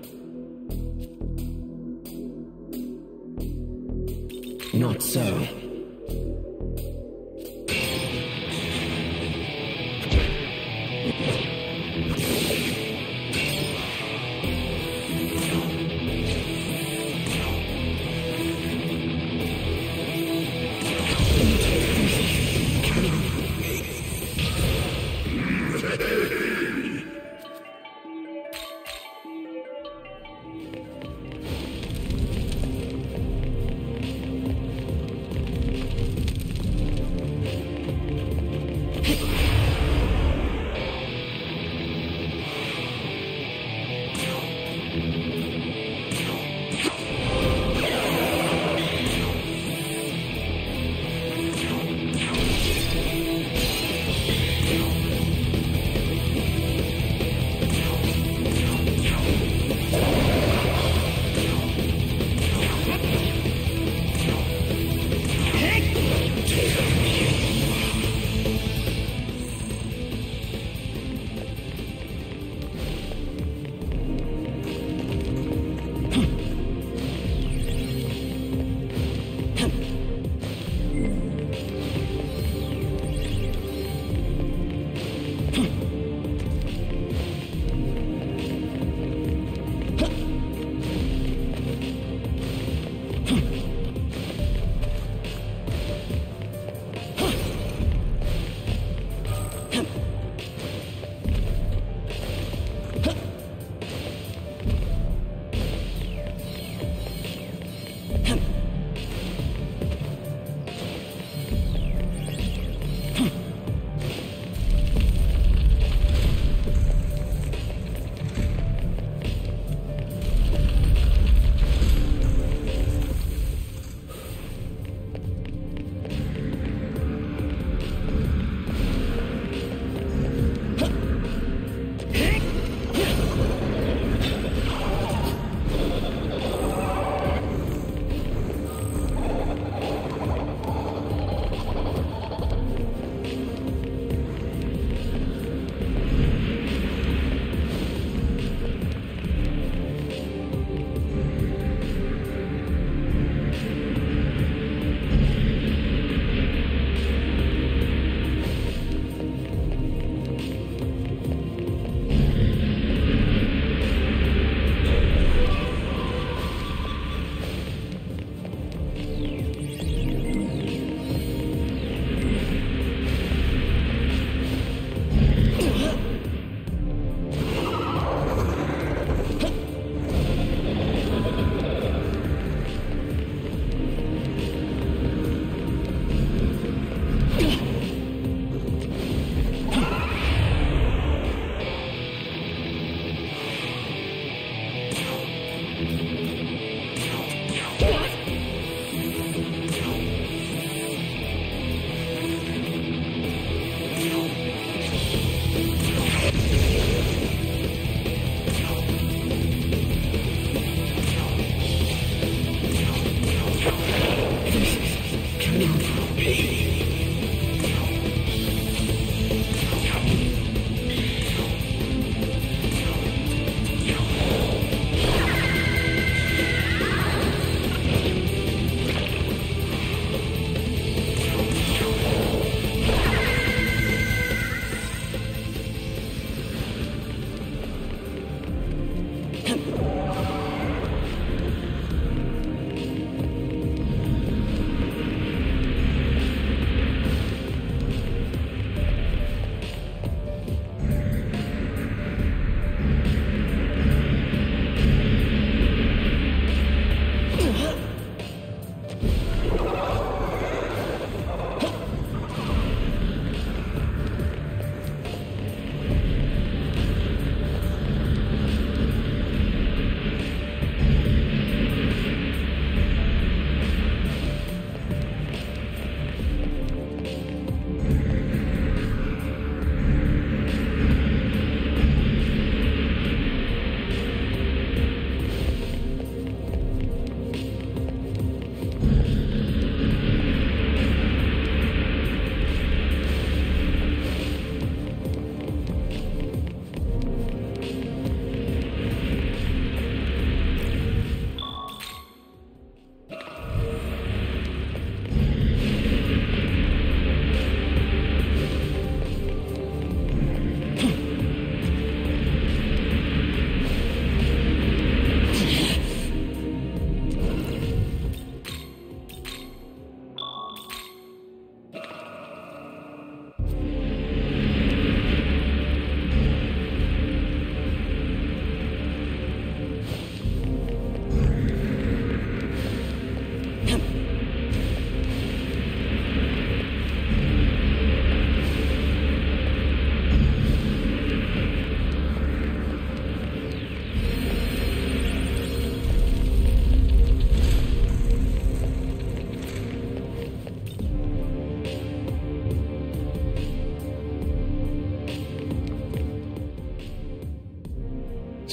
Not so.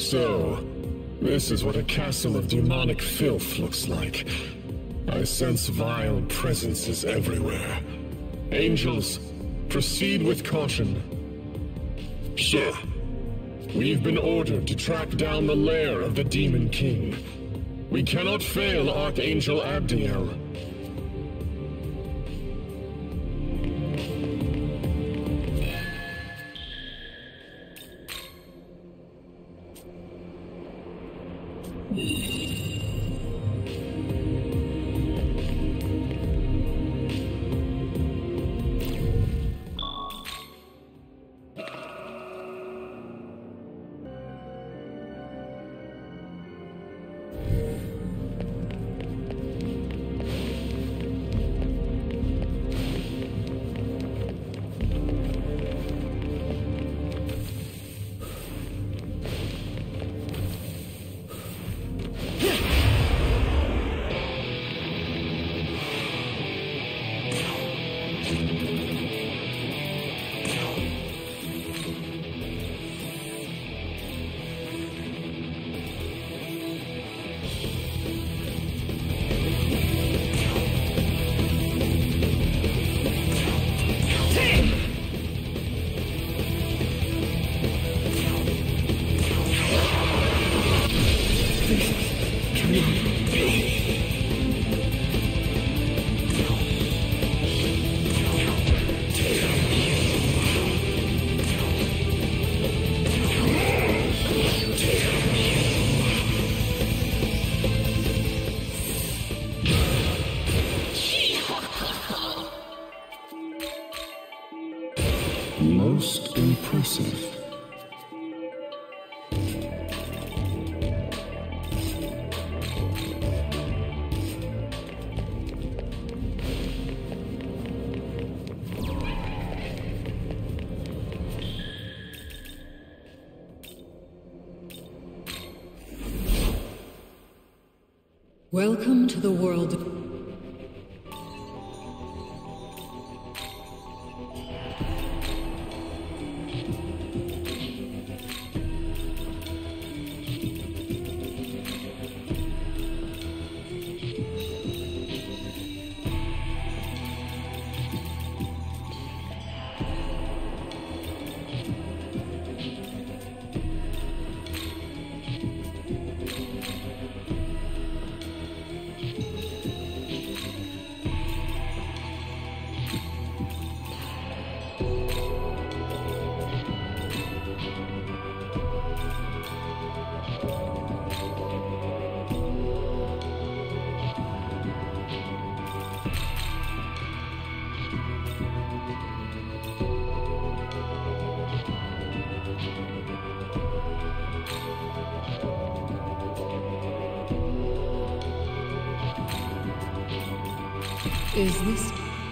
So, this is what a castle of demonic filth looks like. I sense vile presences everywhere. Angels, proceed with caution. Sir. We've been ordered to track down the lair of the Demon King. We cannot fail Archangel Abdiel. Most impressive. Welcome to the world. Is this...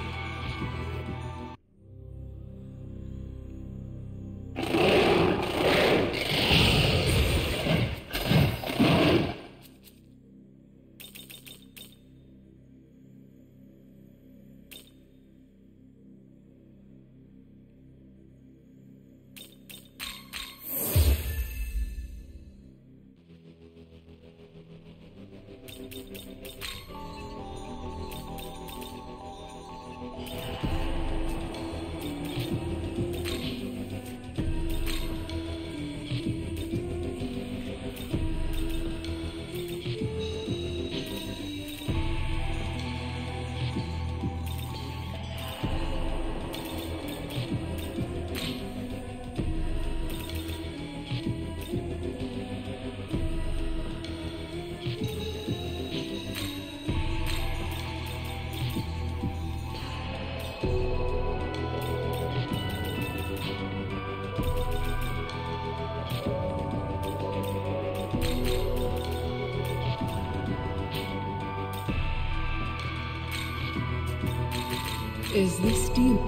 Is this demon?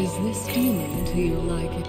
Is this demon to your liking?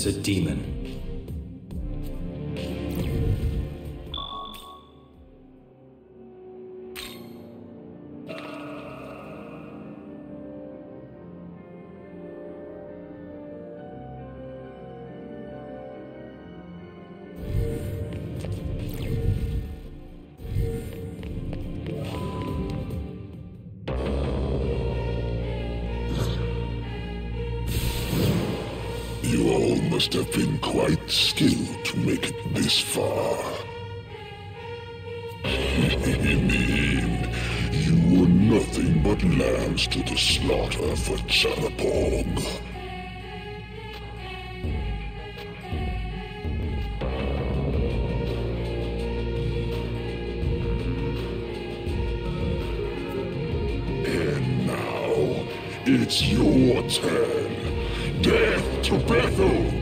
sense a demon. You all must have been quite skilled to make it this far. In the end, you were nothing but lambs to the slaughter for Chalapog. And now, it's your turn. Death to Bethel!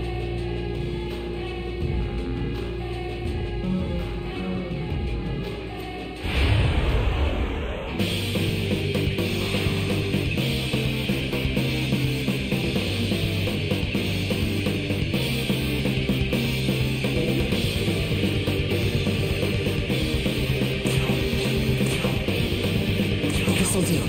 This'll do.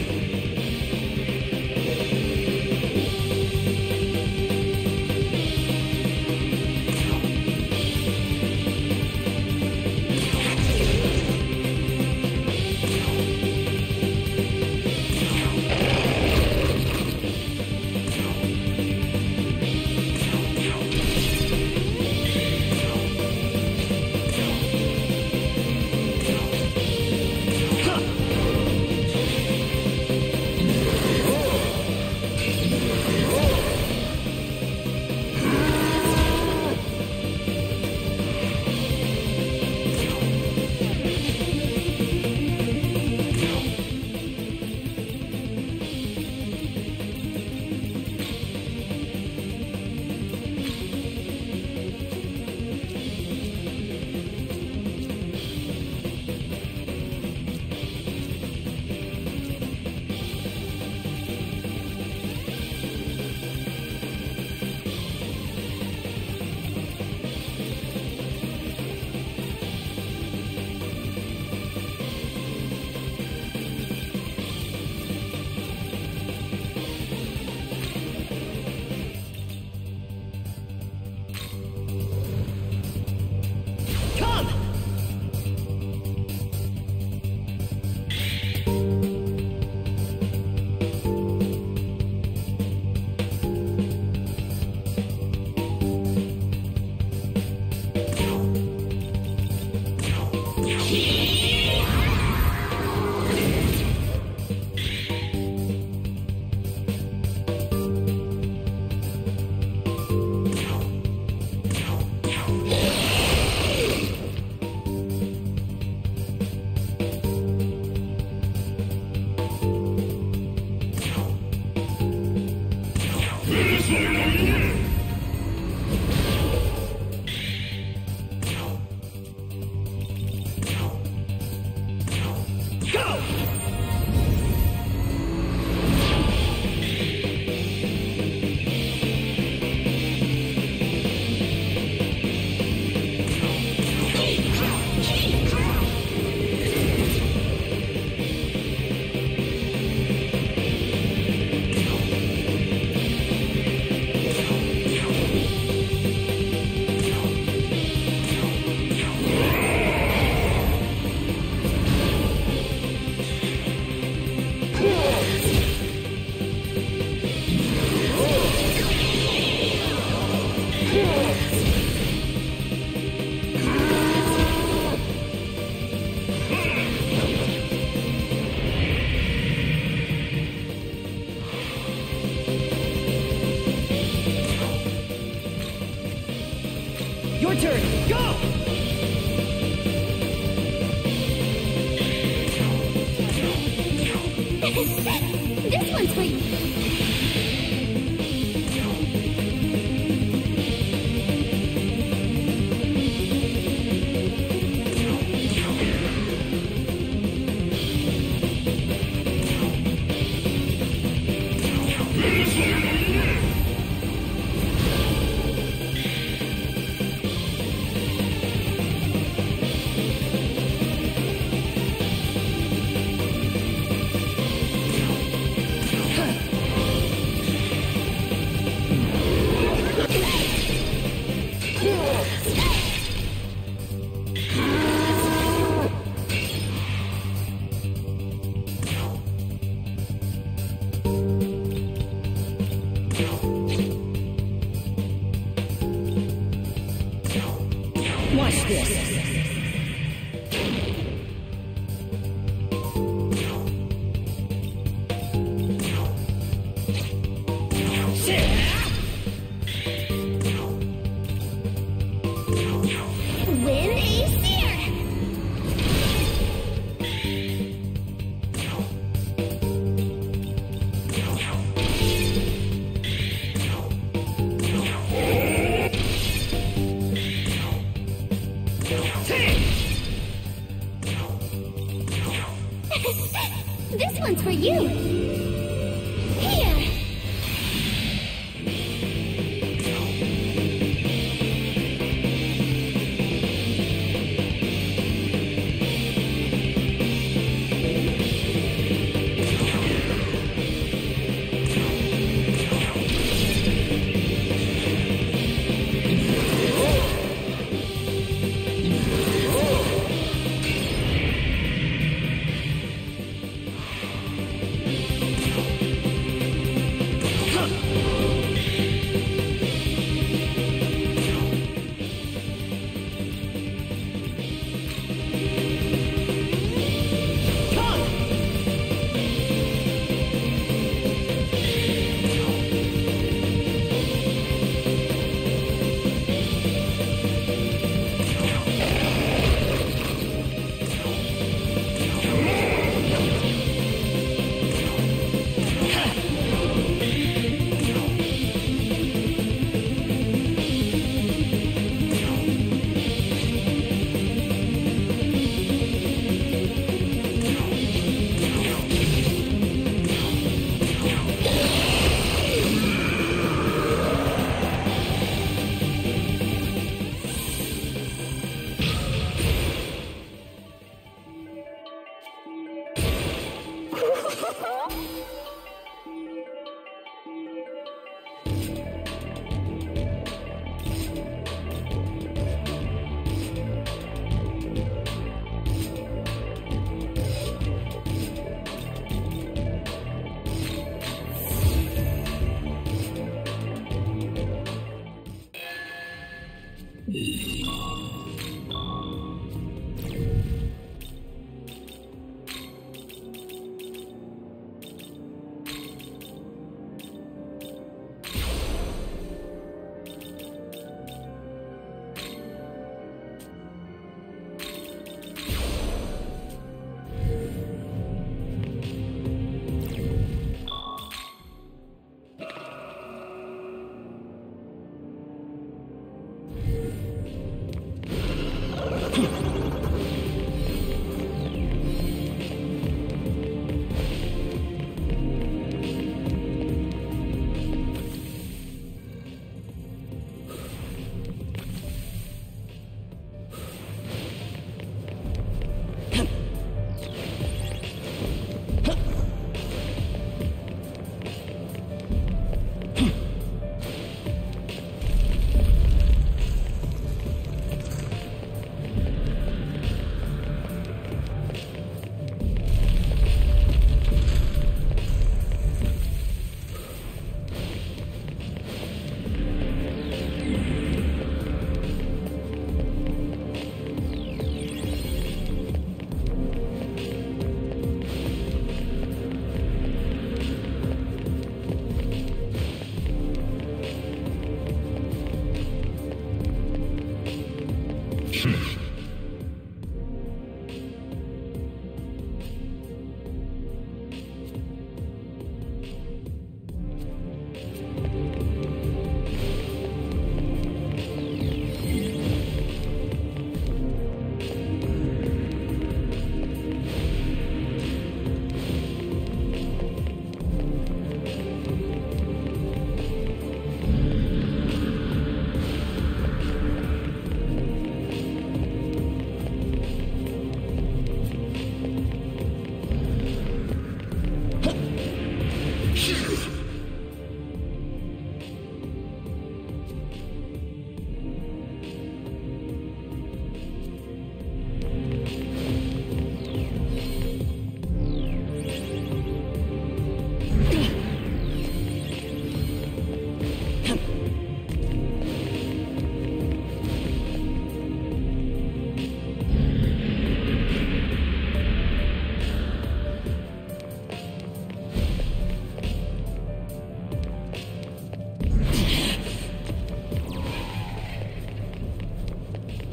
Your turn. Go! This one's for you. Watch this. Win a seer! This one's for you! Here!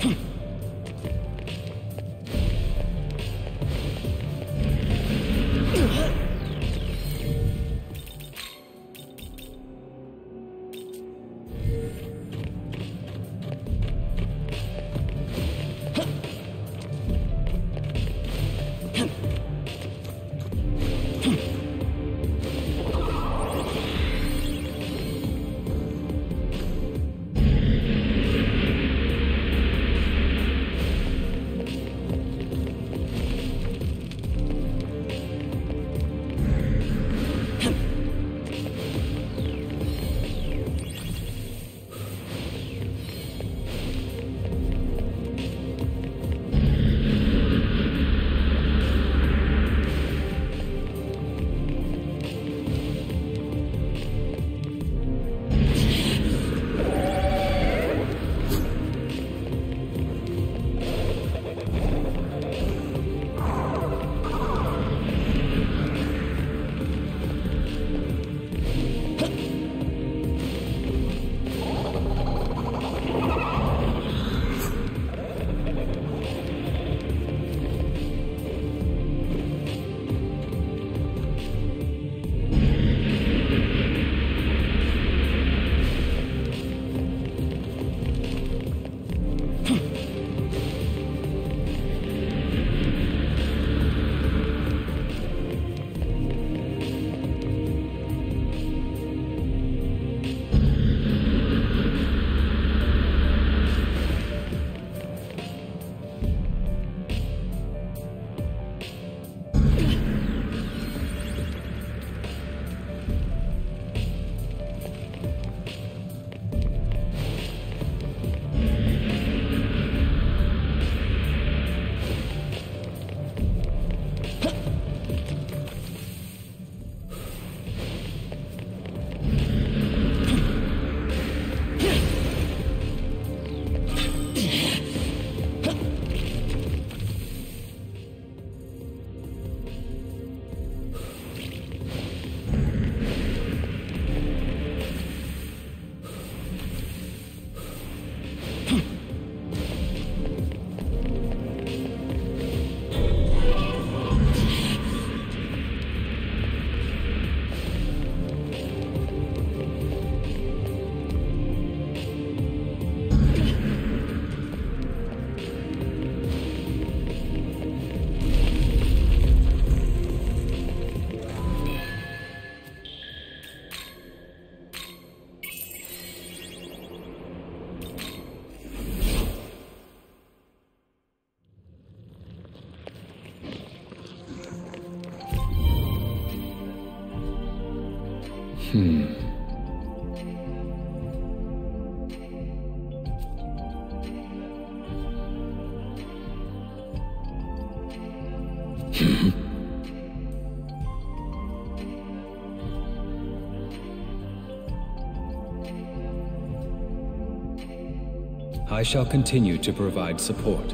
I shall continue to provide support.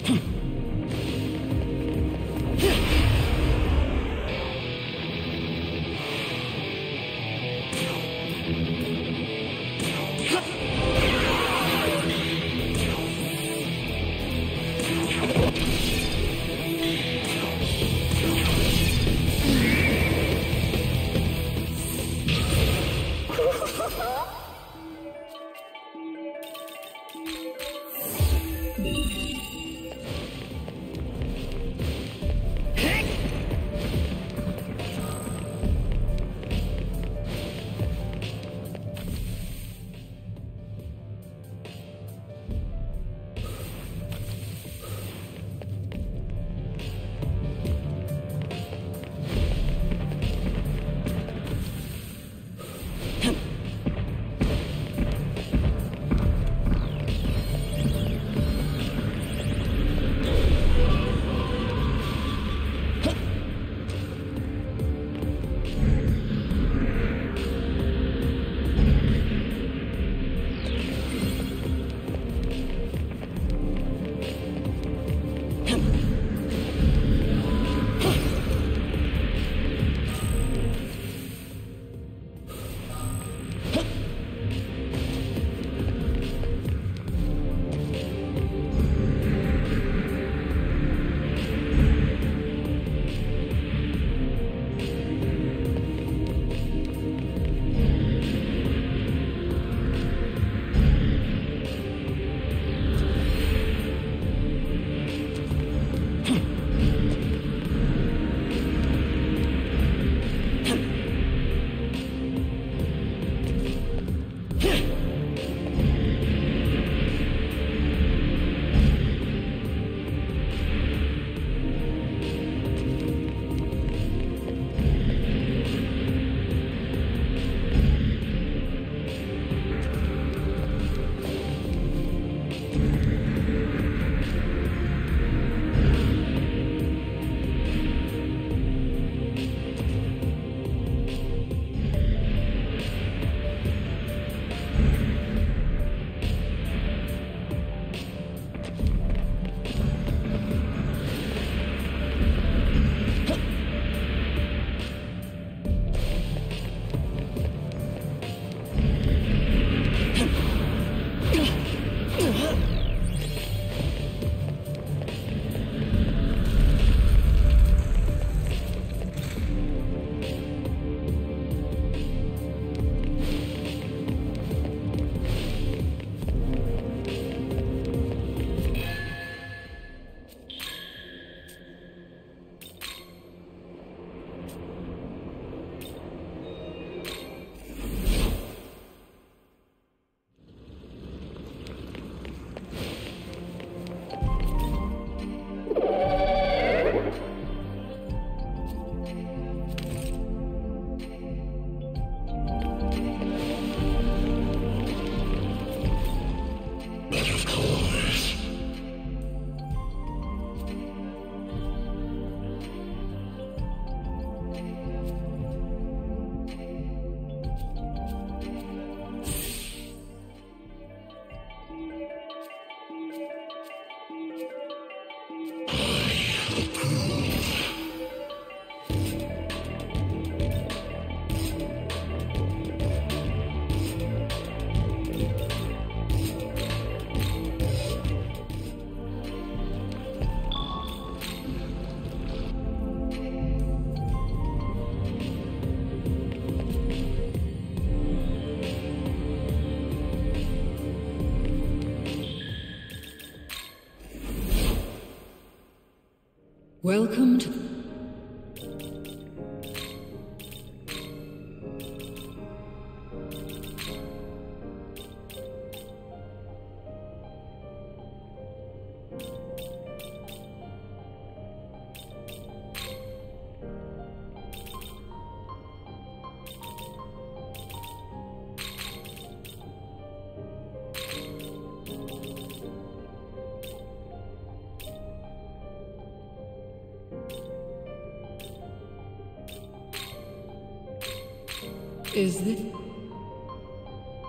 Welcome to...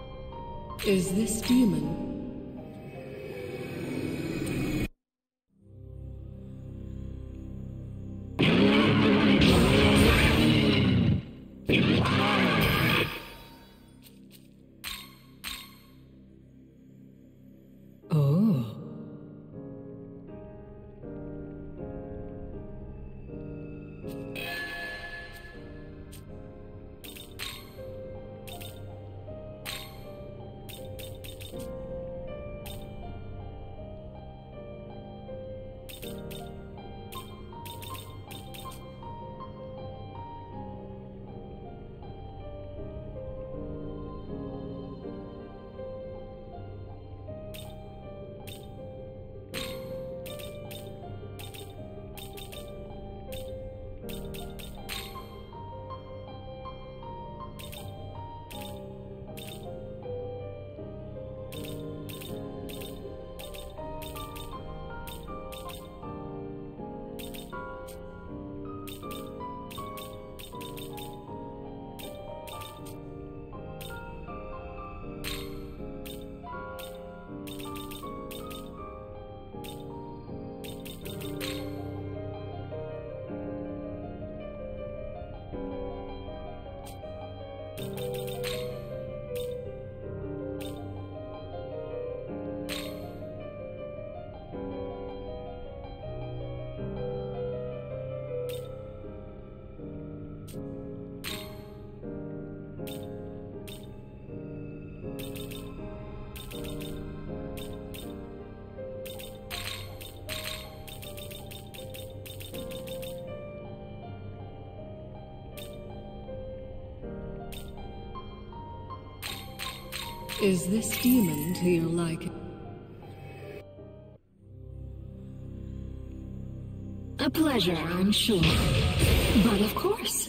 Is this demon? Is this demon to your liking? A pleasure, I'm sure. But of course.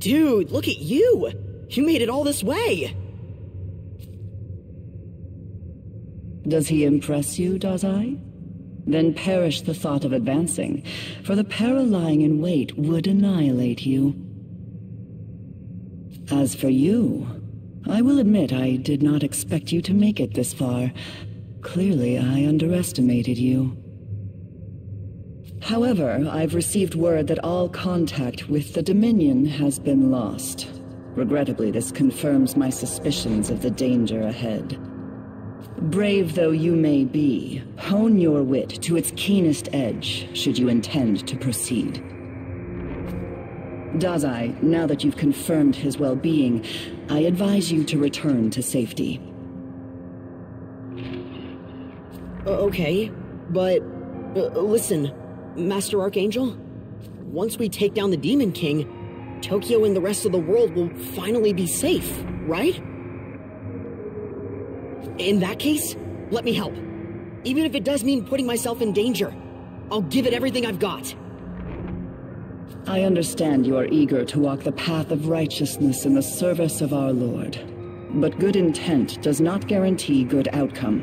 Dude, look at you! You made it all this way! Does he impress you, Dazai? Then perish the thought of advancing, for the peril lying in wait would annihilate you. As for you, I will admit I did not expect you to make it this far. Clearly, I underestimated you. However, I've received word that all contact with the Dominion has been lost. Regrettably, this confirms my suspicions of the danger ahead. Brave though you may be, hone your wit to its keenest edge, should you intend to proceed. Dazai, now that you've confirmed his well-being, I advise you to return to safety. Okay, but... listen, Master Archangel? Once we take down the Demon King, Tokyo and the rest of the world will finally be safe, right? In that case, let me help. Even if it does mean putting myself in danger, I'll give it everything I've got. I understand you are eager to walk the path of righteousness in the service of our Lord. But good intent does not guarantee good outcome.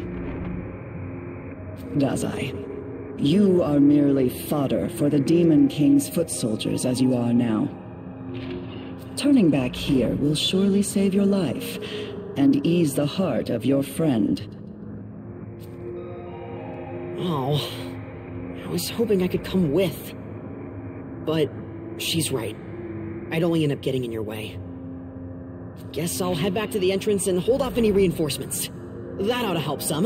Dazai, you are merely fodder for the Demon King's foot soldiers as you are now. Turning back here will surely save your life, and ease the heart of your friend. Oh, I was hoping I could come with. But she's right. I'd only end up getting in your way. Guess I'll head back to the entrance and hold off any reinforcements. That ought to help some.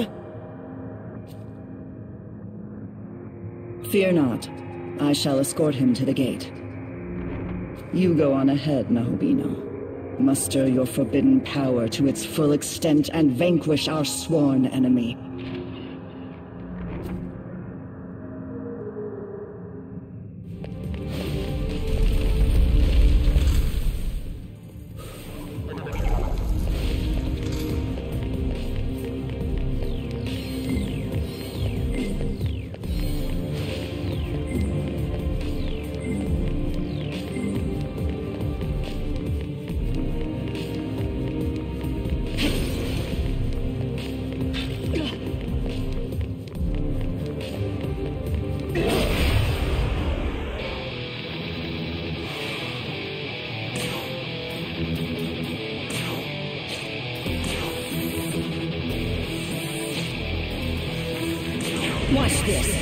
Fear not. I shall escort him to the gate. You go on ahead, Nahobino. Muster your forbidden power to its full extent and vanquish our sworn enemy. Watch this.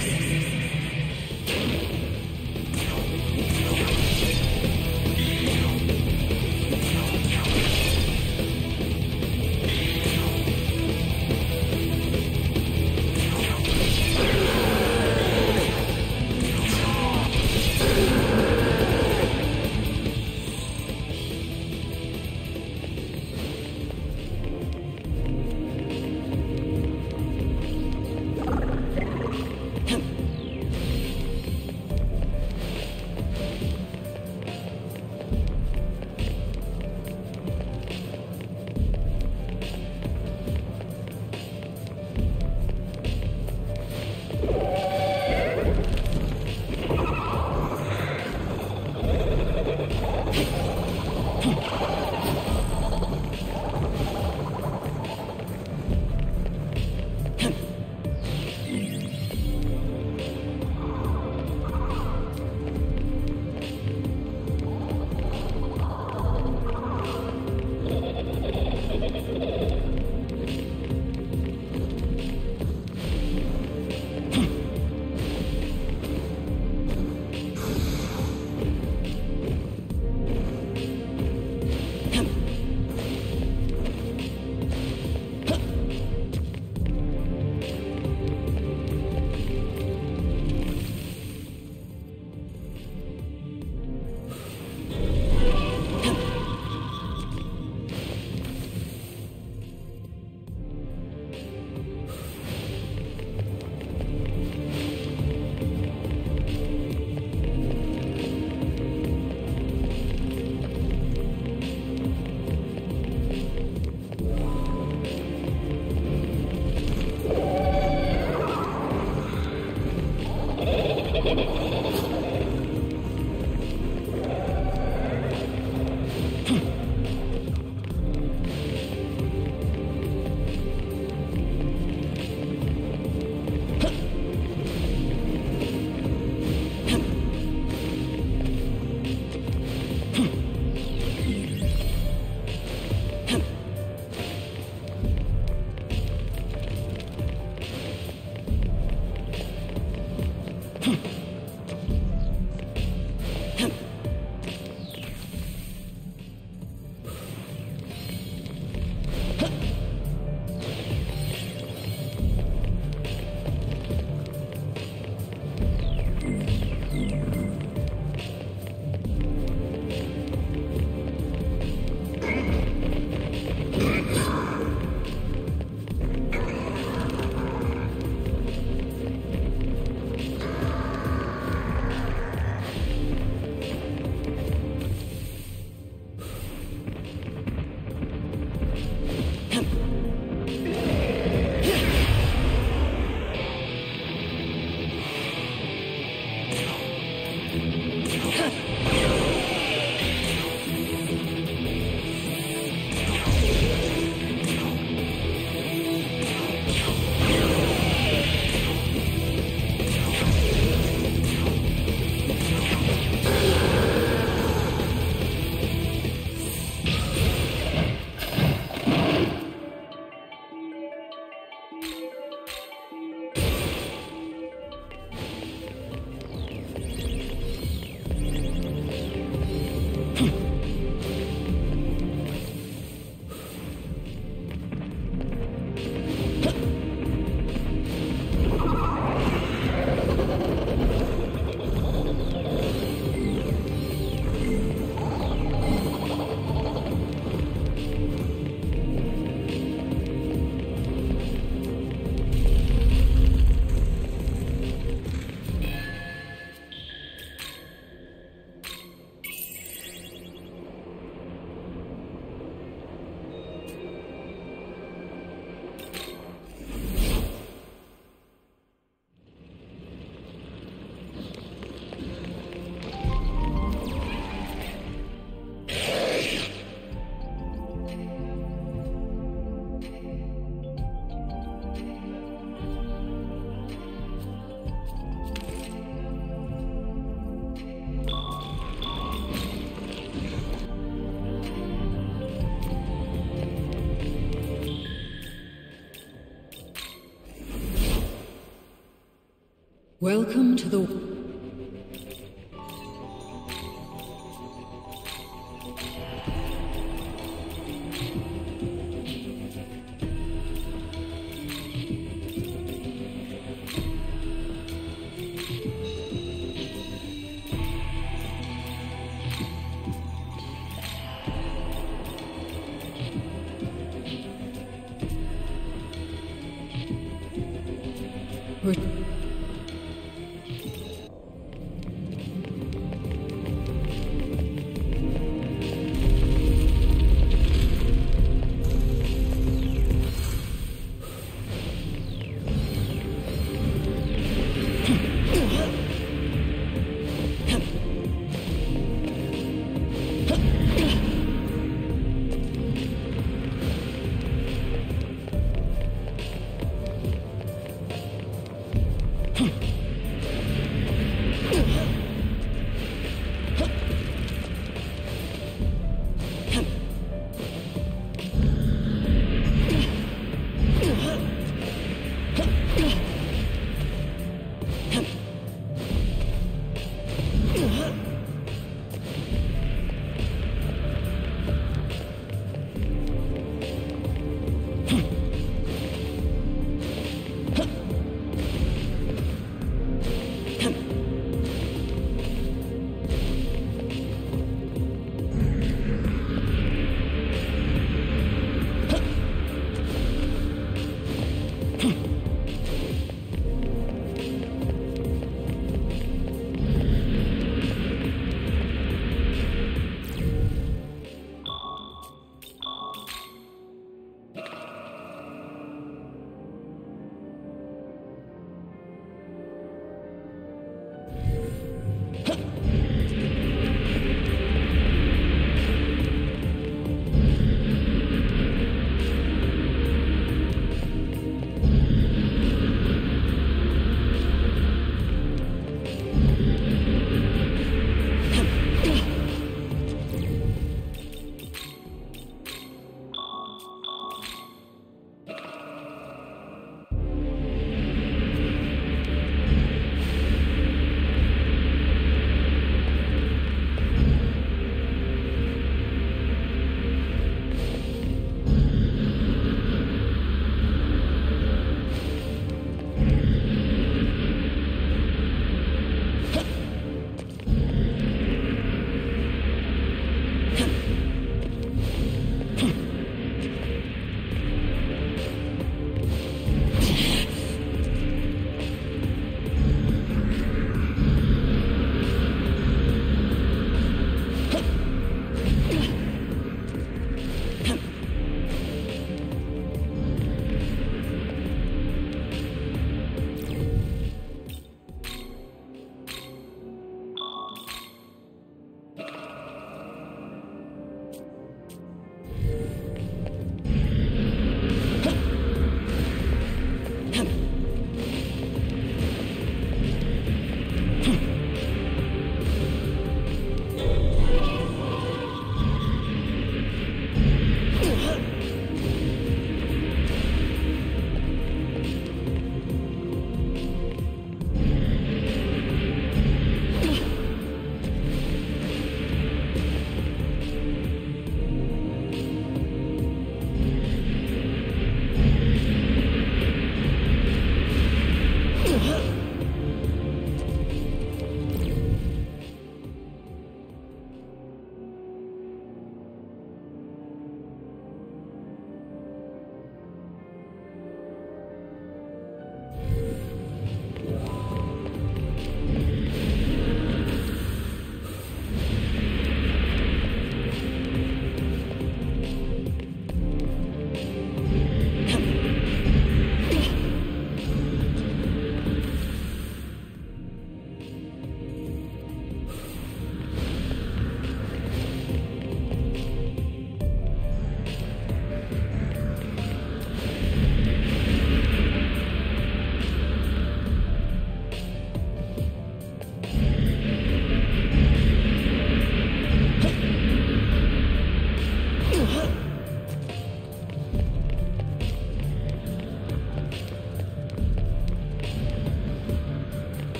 Welcome to the...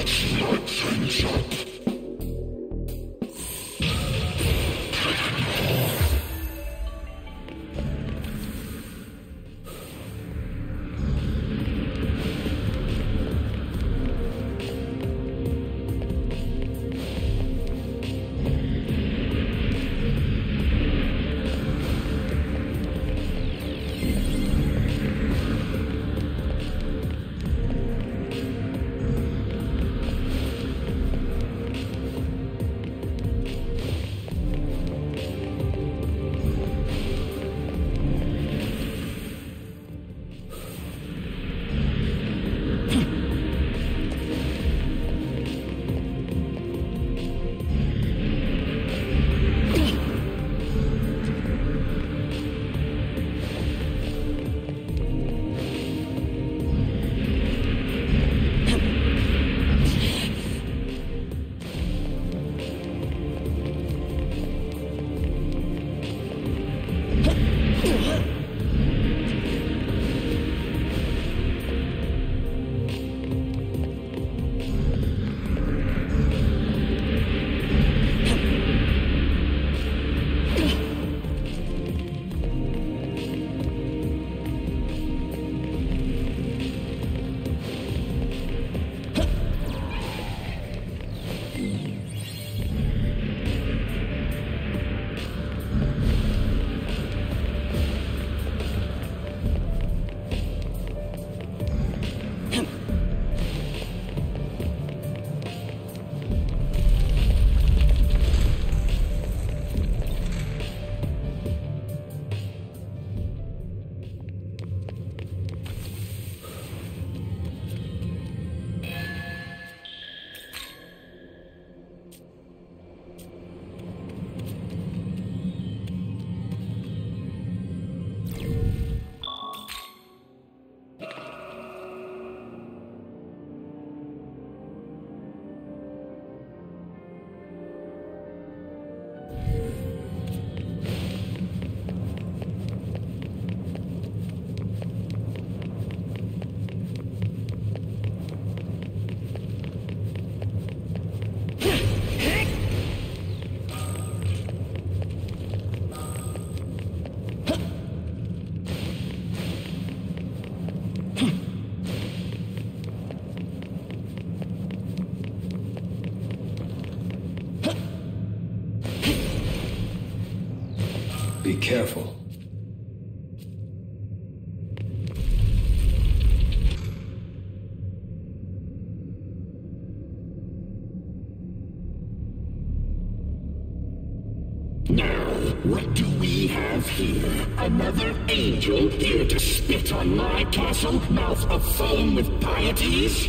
Let's light things up. Be careful. Now, what do we have here? Another angel here to spit on my castle, mouth afoam with pieties?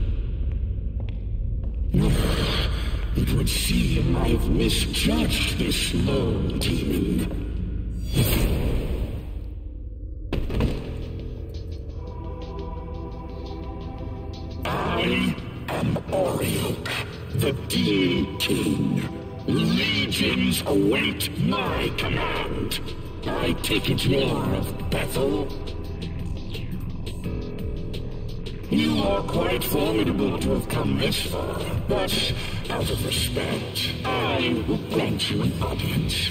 It would seem I've misjudged this lone demon. I am Orioke, the Demon King. Legions await my command. I take it you're of Bethel? You are quite formidable to have come this far, but out of respect, I will grant you an audience.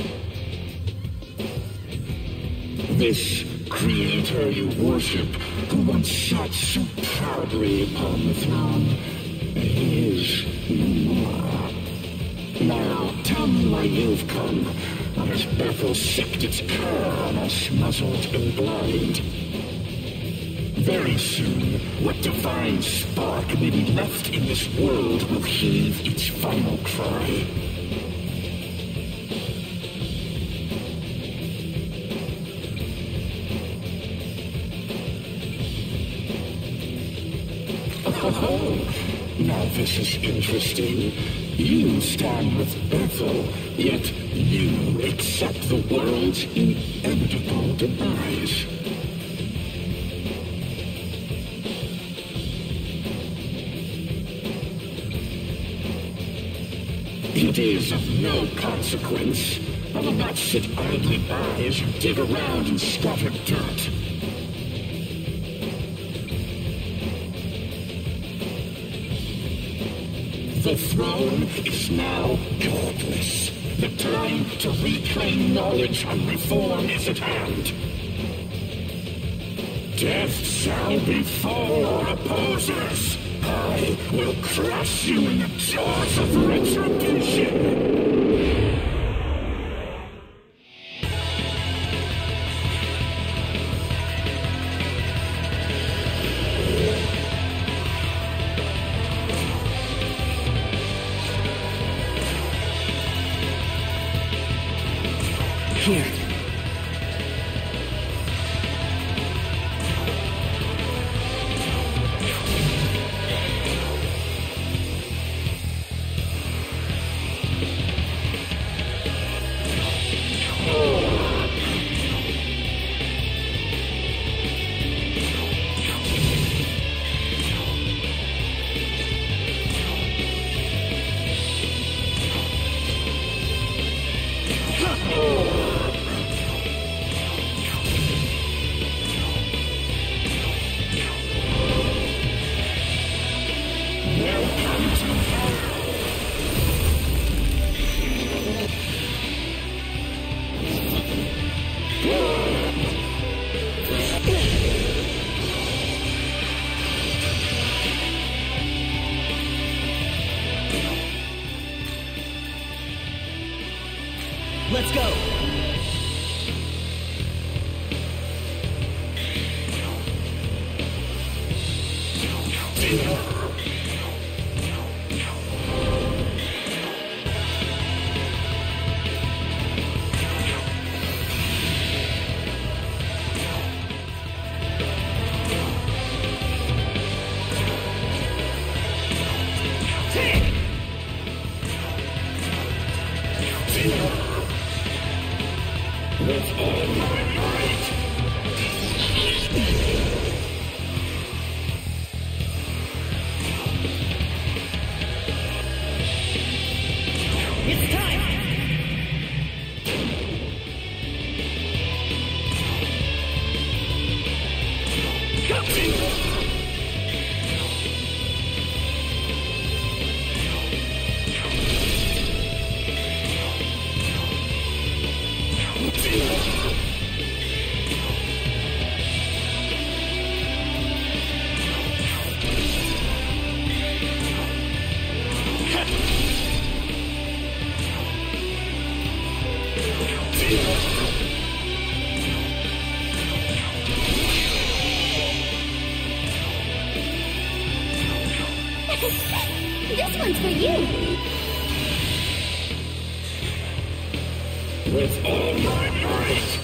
This creator you worship, who once sat so proudly upon the throne, is no more. Now, tell me why you've come. Or has Bethel sicked its cur on us, muzzled and blind? Very soon, what divine spark may be left in this world will heave its final cry. Oh, now this is interesting. You stand with Bethel, yet you accept the world's inevitable demise. It is of no consequence. I will not sit idly by as you dig around in scattered dirt. The throne is now godless. The time to reclaim knowledge and reform is at hand. Death shall befall our opposers. I will crush you in the jaws of retribution. Here. Let's go! With all my might! It's time! This one's for you! With all my might!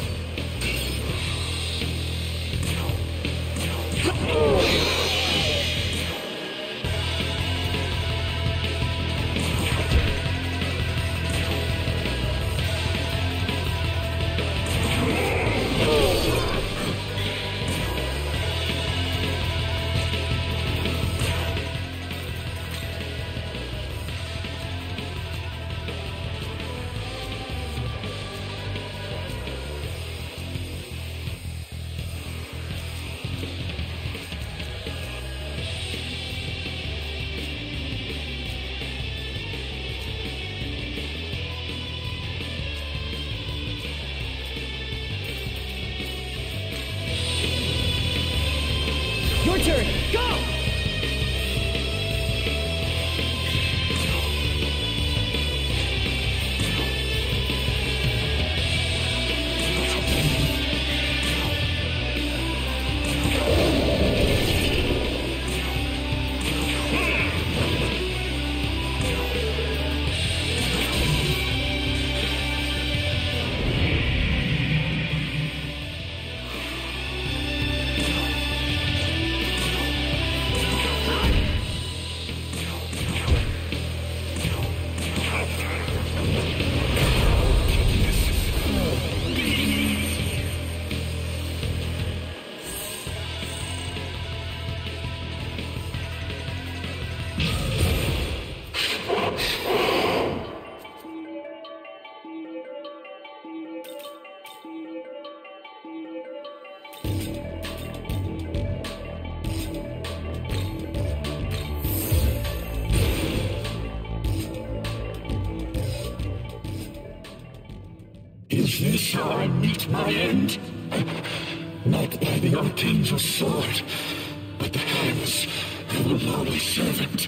Is this how I meet my end? Not by the Archangel's sword, but the hands of a lowly servant.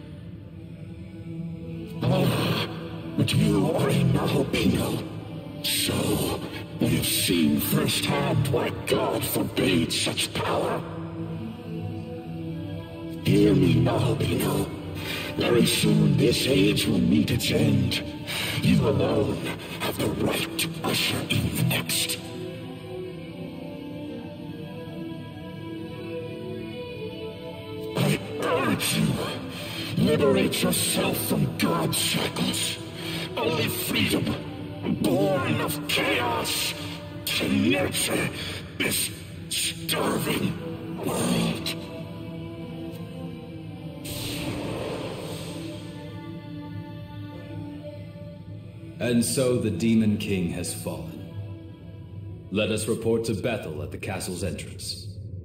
Ah, but you are a Nahobino. So, I have seen firsthand why God forbade such power. Hear me, Nahobino. Very soon this age will meet its end. You alone have the right to usher in the next. I urge you, liberate yourself from God's shackles. Only freedom, born of chaos, can nurture this starving world. And so the Demon King has fallen. Let us report to Bethel at the castle's entrance.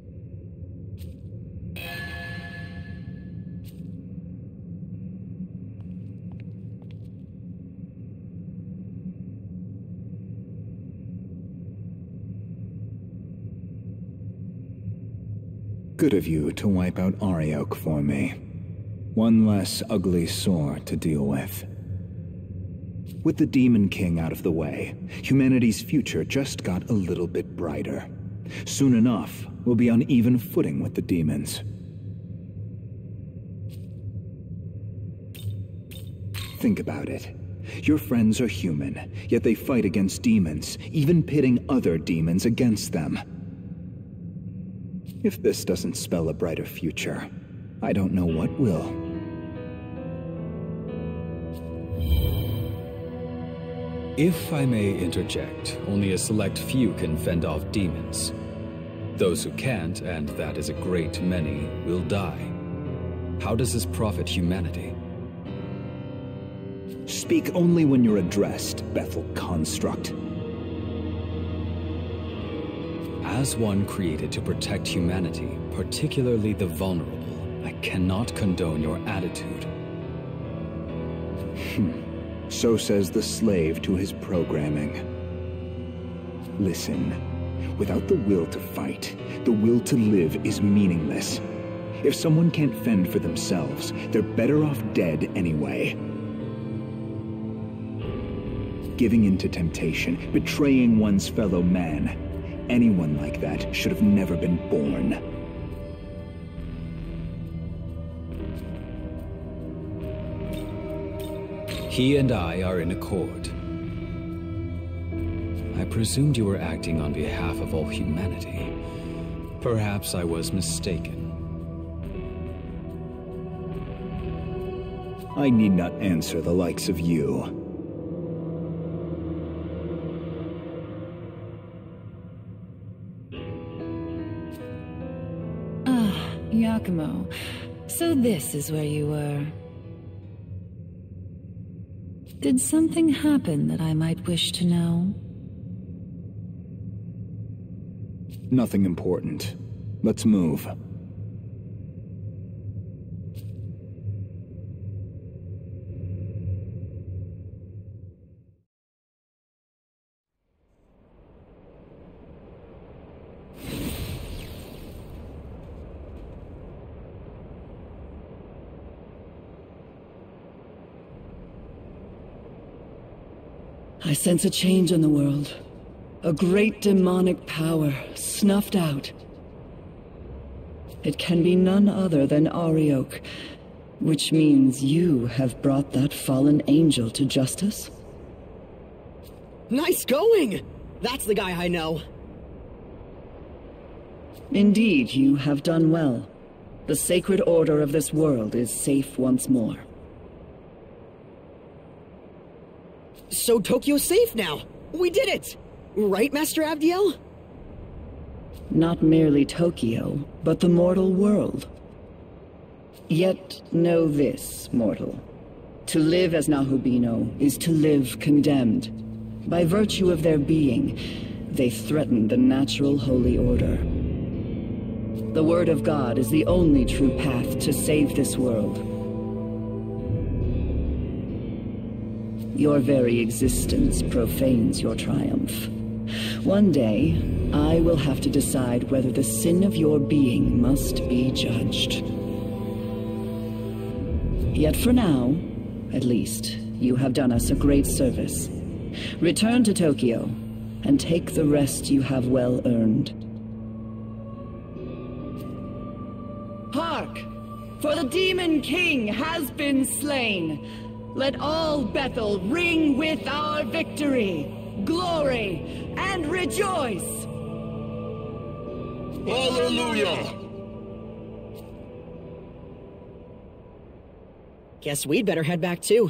Good of you to wipe out Ariok for me. One less ugly sore to deal with. With the Demon King out of the way, humanity's future just got a little bit brighter. Soon enough, we'll be on even footing with the demons. Think about it. Your friends are human, yet they fight against demons, even pitting other demons against them. If this doesn't spell a brighter future, I don't know what will. If I may interject, only a select few can fend off demons. Those who can't, and that is a great many, will die. How does this profit humanity? Speak only when you're addressed, Bethel Construct. As one created to protect humanity, particularly the vulnerable, I cannot condone your attitude. So says the slave to his programming. Listen, without the will to fight, the will to live is meaningless. If someone can't fend for themselves, they're better off dead anyway. Giving in to temptation, betraying one's fellow man. Anyone like that should have never been born. He and I are in accord. I presumed you were acting on behalf of all humanity. Perhaps I was mistaken. I need not answer the likes of you. Yakumo, so this is where you were. Did something happen that I might wish to know? Nothing important. Let's move. I sense a change in the world. A great demonic power, snuffed out. It can be none other than Ariok, which means you have brought that fallen angel to justice? Nice going! That's the guy I know. Indeed, you have done well. The sacred order of this world is safe once more. So Tokyo's safe now! We did it! Right, Master Abdiel? Not merely Tokyo, but the mortal world. Yet know this, mortal. To live as Nahobino is to live condemned. By virtue of their being, they threaten the natural holy order. The word of God is the only true path to save this world. Your very existence profanes your triumph. One day, I will have to decide whether the sin of your being must be judged. Yet for now, at least, you have done us a great service. Return to Tokyo, and take the rest you have well earned. Hark! For the Demon King has been slain! Let all Bethel ring with our victory, glory, and rejoice! Hallelujah! Guess we'd better head back too.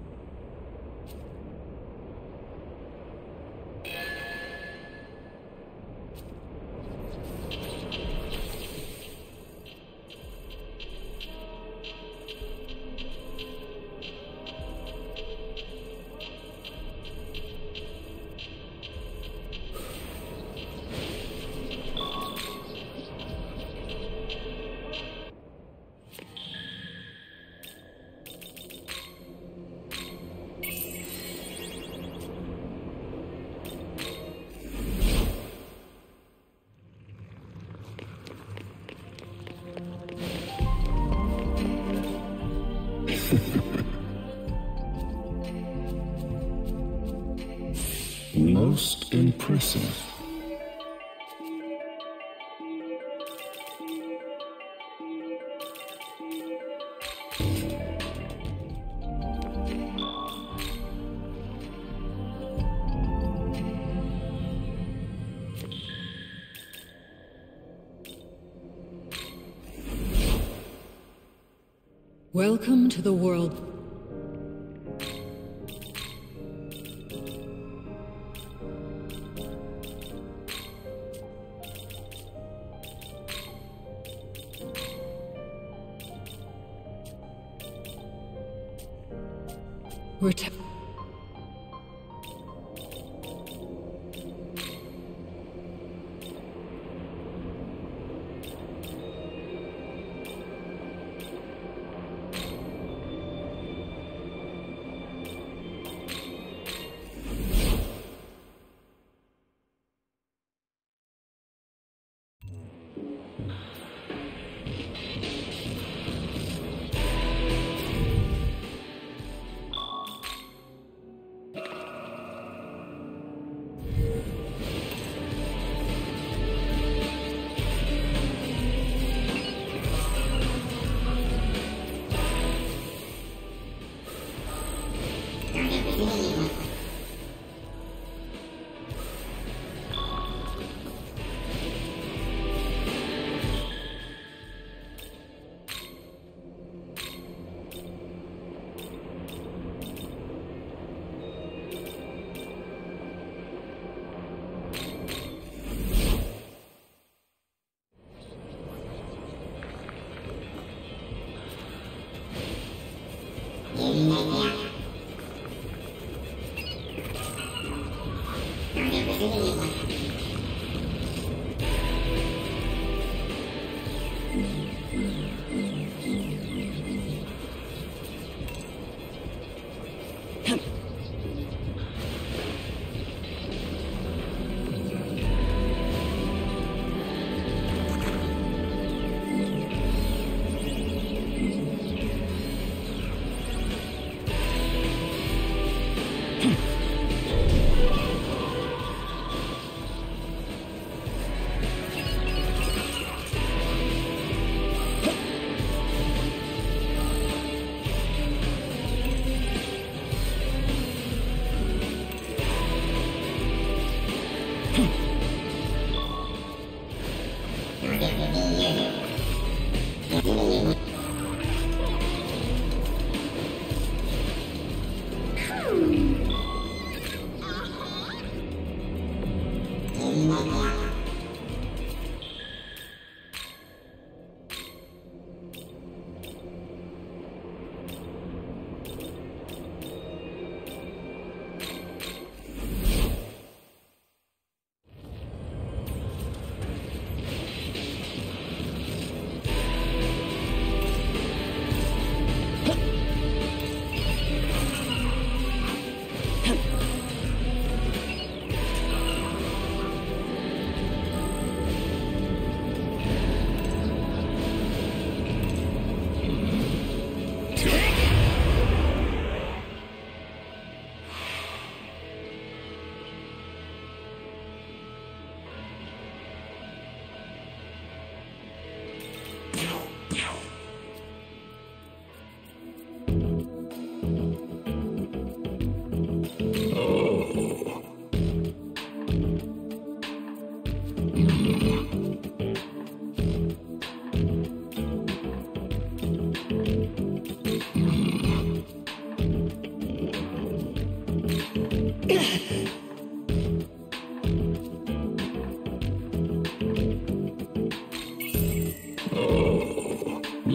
Most impressive. Welcome to the world.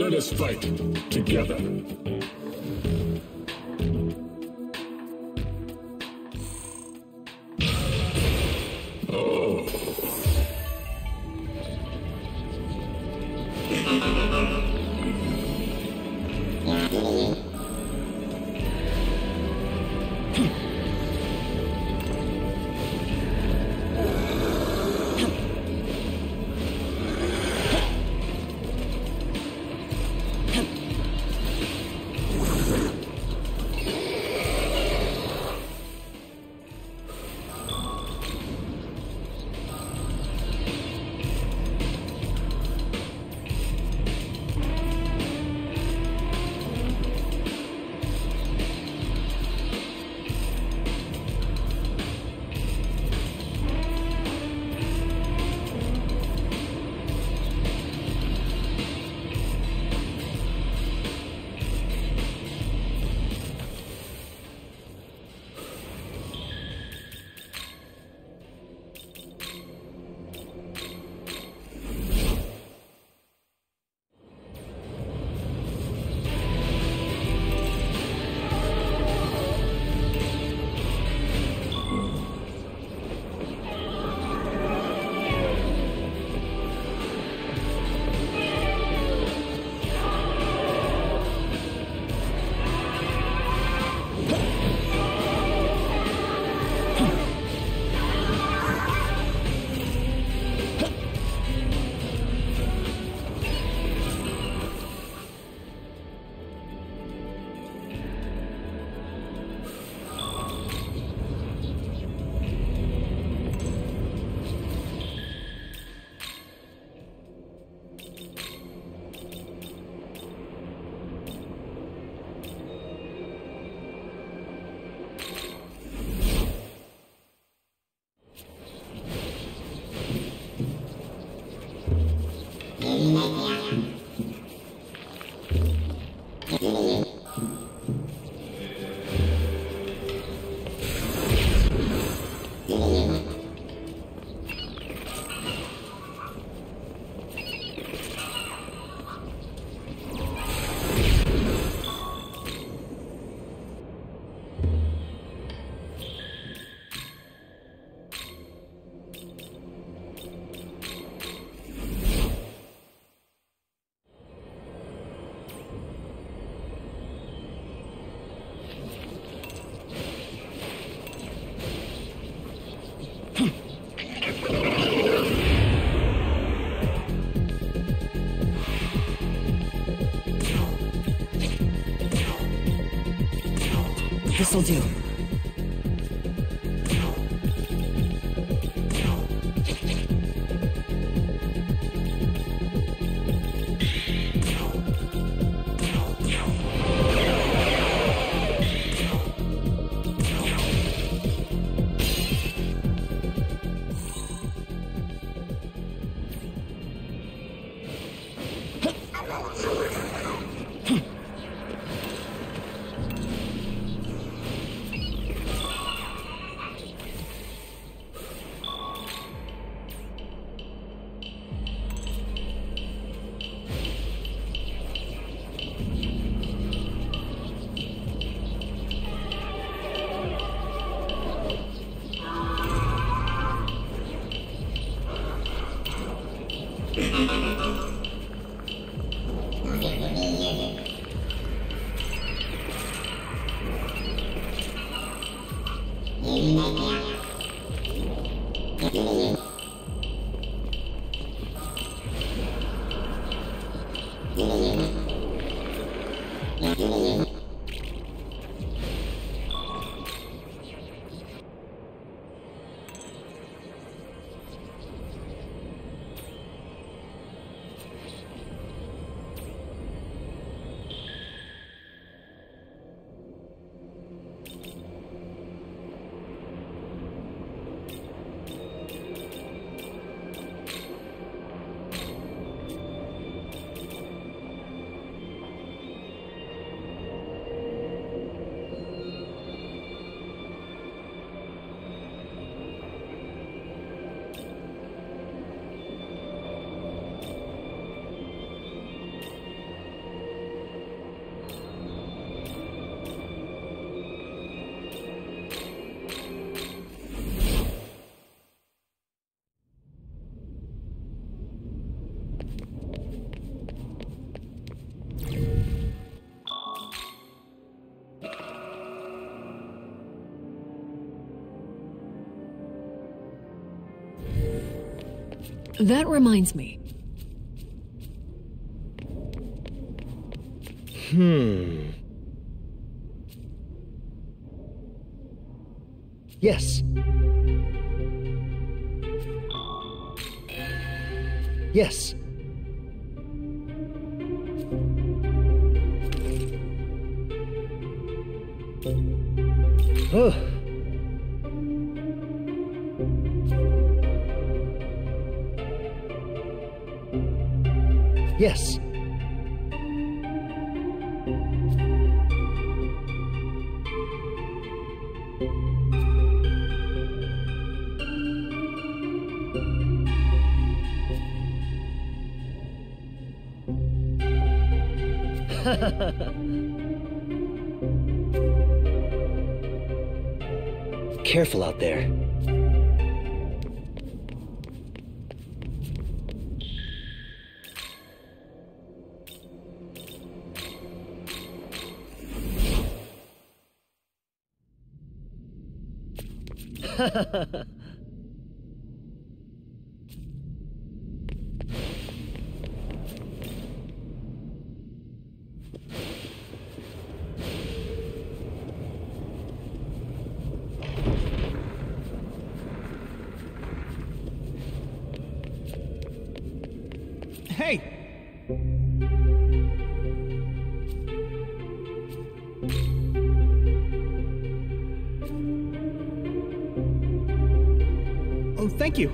Let us fight together. This'll do. That reminds me. Yes. Yes. Ugh. Yes. Careful out there. Hey! Oh, thank you.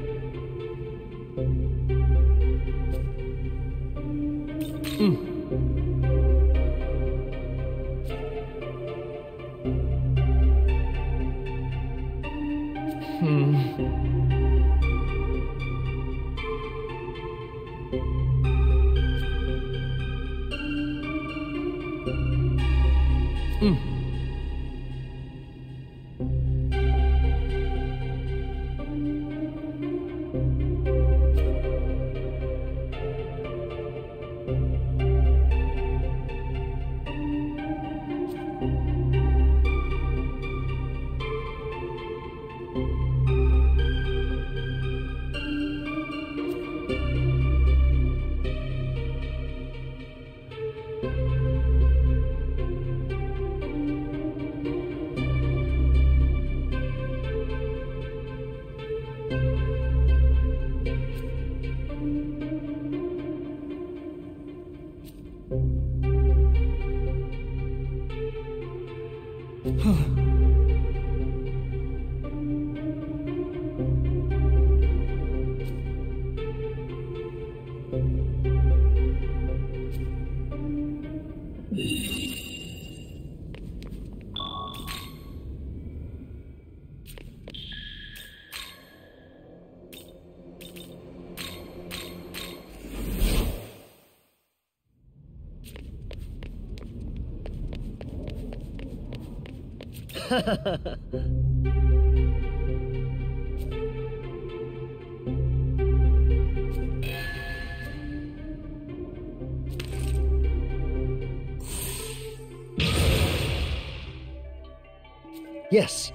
Yes.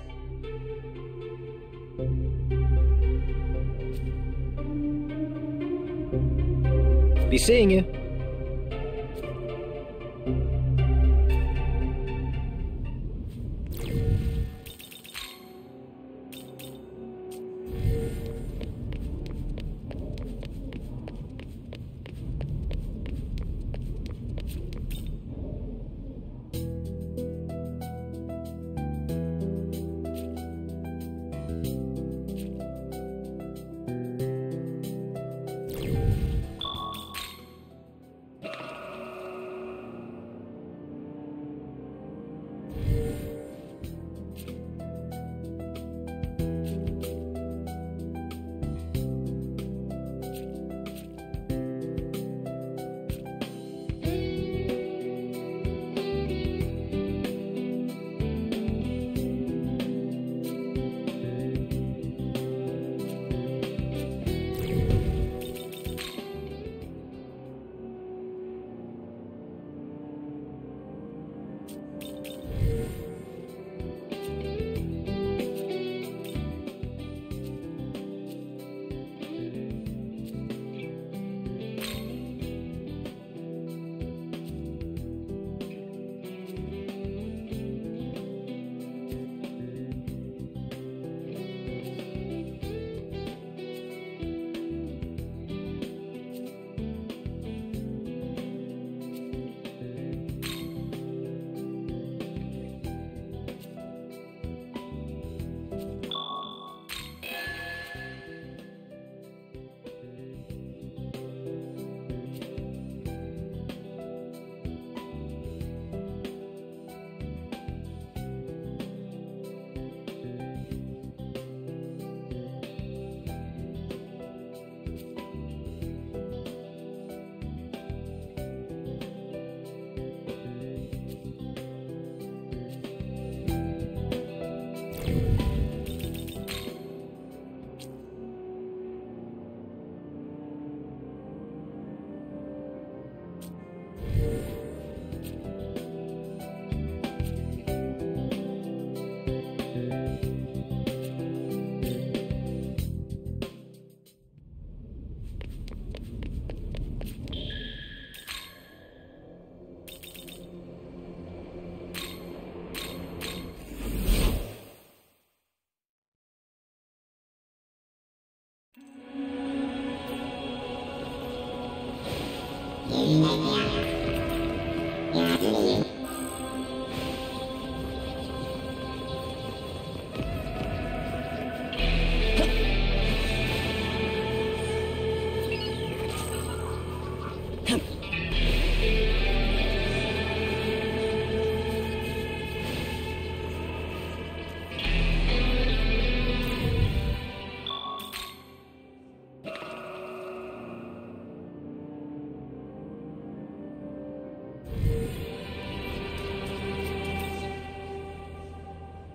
Be seeing you.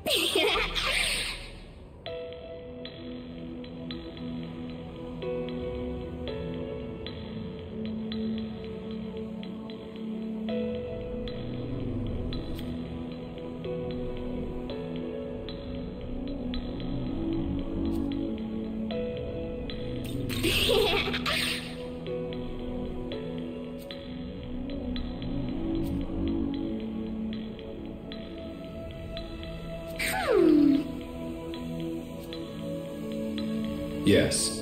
Yes.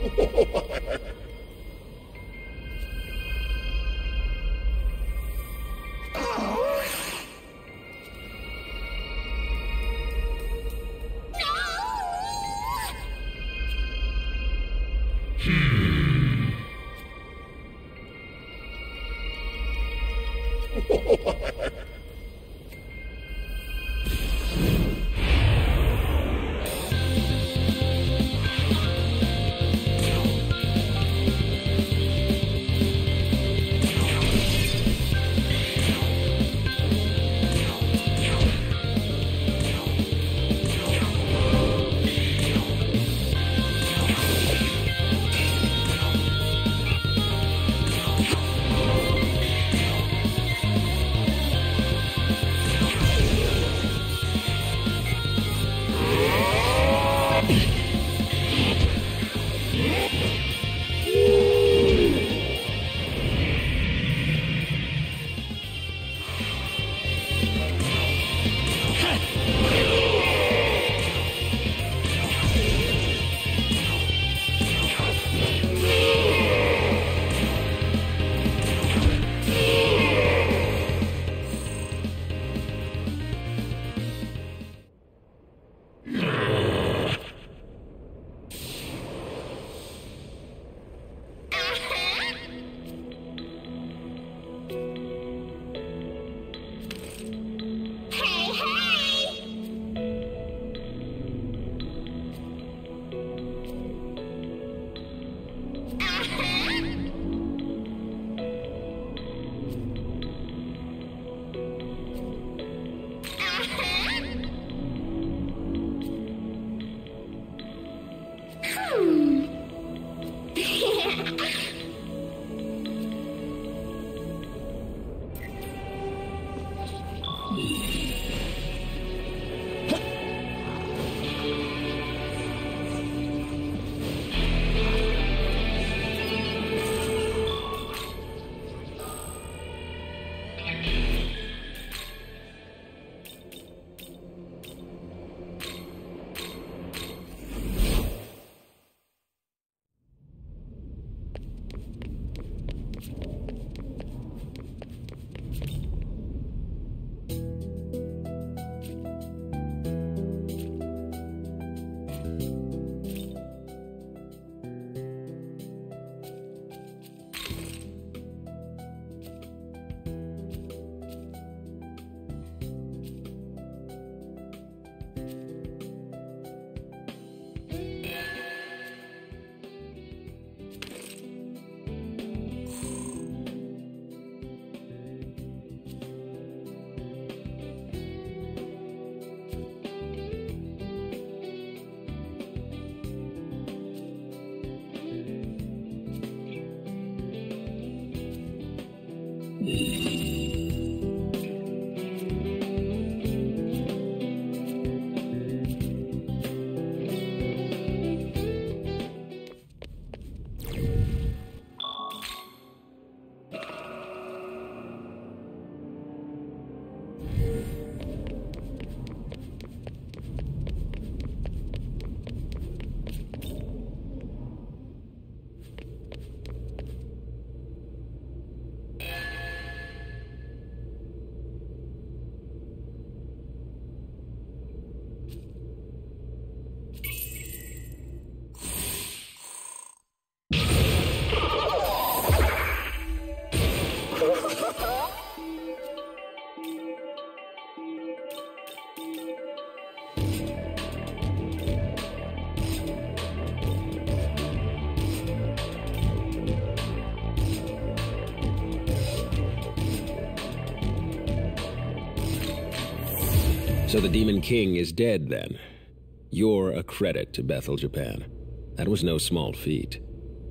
So the Demon King is dead, then. You're a credit to Bethel, Japan. That was no small feat.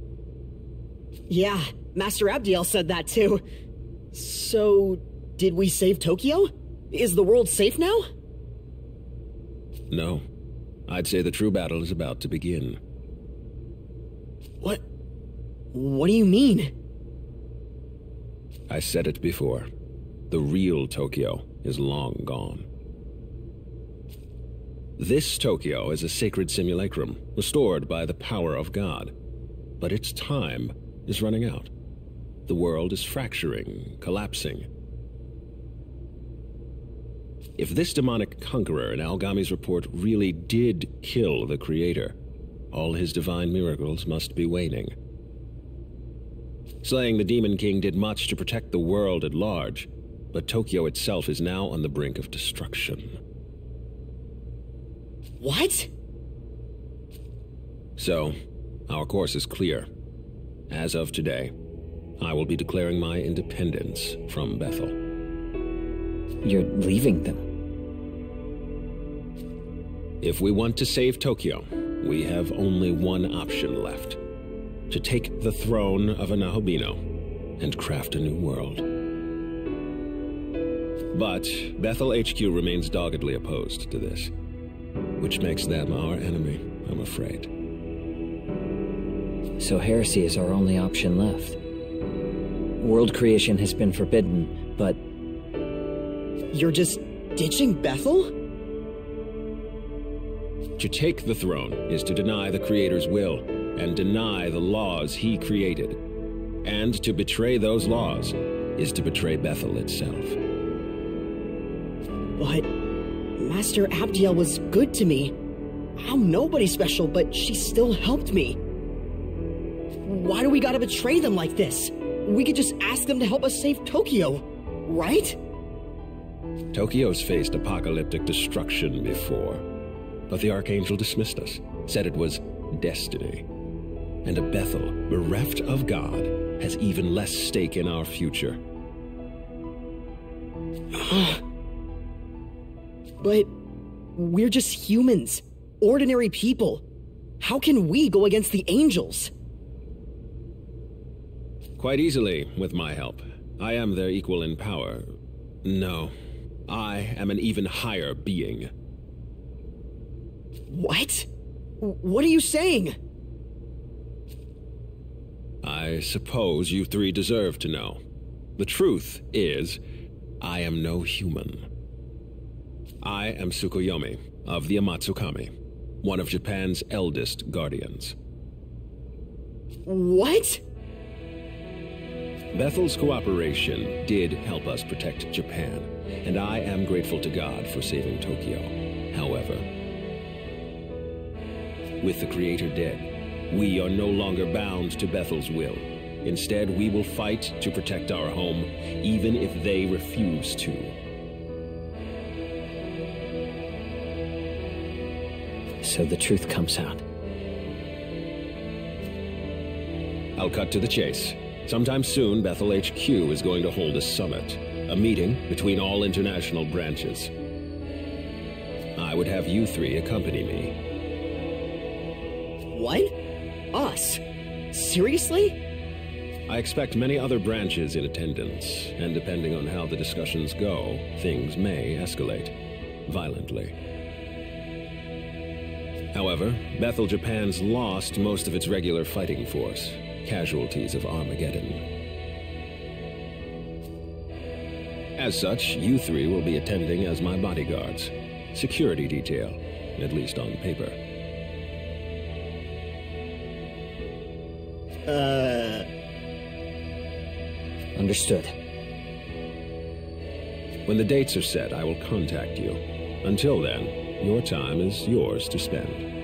Yeah, Master Abdiel said that too. So, did we save Tokyo? Is the world safe now? No. I'd say the true battle is about to begin. What do you mean? I said it before. The real Tokyo is long gone. This Tokyo is a sacred simulacrum, restored by the power of God. but its time is running out. The world is fracturing, collapsing. If this demonic conqueror in Algami's report really did kill the Creator, all his divine miracles must be waning. Slaying the Demon King did much to protect the world at large, but Tokyo itself is now on the brink of destruction. What? So, our course is clear. As of today, I will be declaring my independence from Bethel. You're leaving them? If we want to save Tokyo, we have only one option left. To take the throne of Anahobino and craft a new world. But Bethel HQ remains doggedly opposed to this, which makes them our enemy, I'm afraid. So heresy is our only option left. World creation has been forbidden, but... You're just ditching Bethel? To take the throne is to deny the Creator's will and deny the laws he created. And to betray those laws is to betray Bethel itself. But Master Abdiel was good to me. I'm nobody special, but she still helped me. Why do we gotta betray them like this? We could just ask them to help us save Tokyo, right? Tokyo's faced apocalyptic destruction before, but the Archangel dismissed us, said it was destiny. And a Bethel, bereft of God, has even less stake in our future. But we're just humans, ordinary people. How can we go against the angels? Quite easily, with my help. I am their equal in power. No, I am an even higher being. What? What are you saying? I suppose you three deserve to know. The truth is, I am no human. I am Tsukuyomi of the Amatsukami, one of Japan's eldest guardians. What? Bethel's cooperation did help us protect Japan, and I am grateful to God for saving Tokyo. However, with the Creator dead, we are no longer bound to Bethel's will. Instead, we will fight to protect our home, even if they refuse to. So the truth comes out. I'll cut to the chase. Sometime soon, Bethel HQ is going to hold a summit, a meeting between all international branches. I would have you three accompany me. What? Us? Seriously? I expect many other branches in attendance, and depending on how the discussions go, things may escalate violently. However, Bethel Japan's lost most of its regular fighting force, casualties of Armageddon. As such, you three will be attending as my bodyguards. Security detail, at least on paper. Understood. When the dates are set, I will contact you. Until then, your time is yours to spend.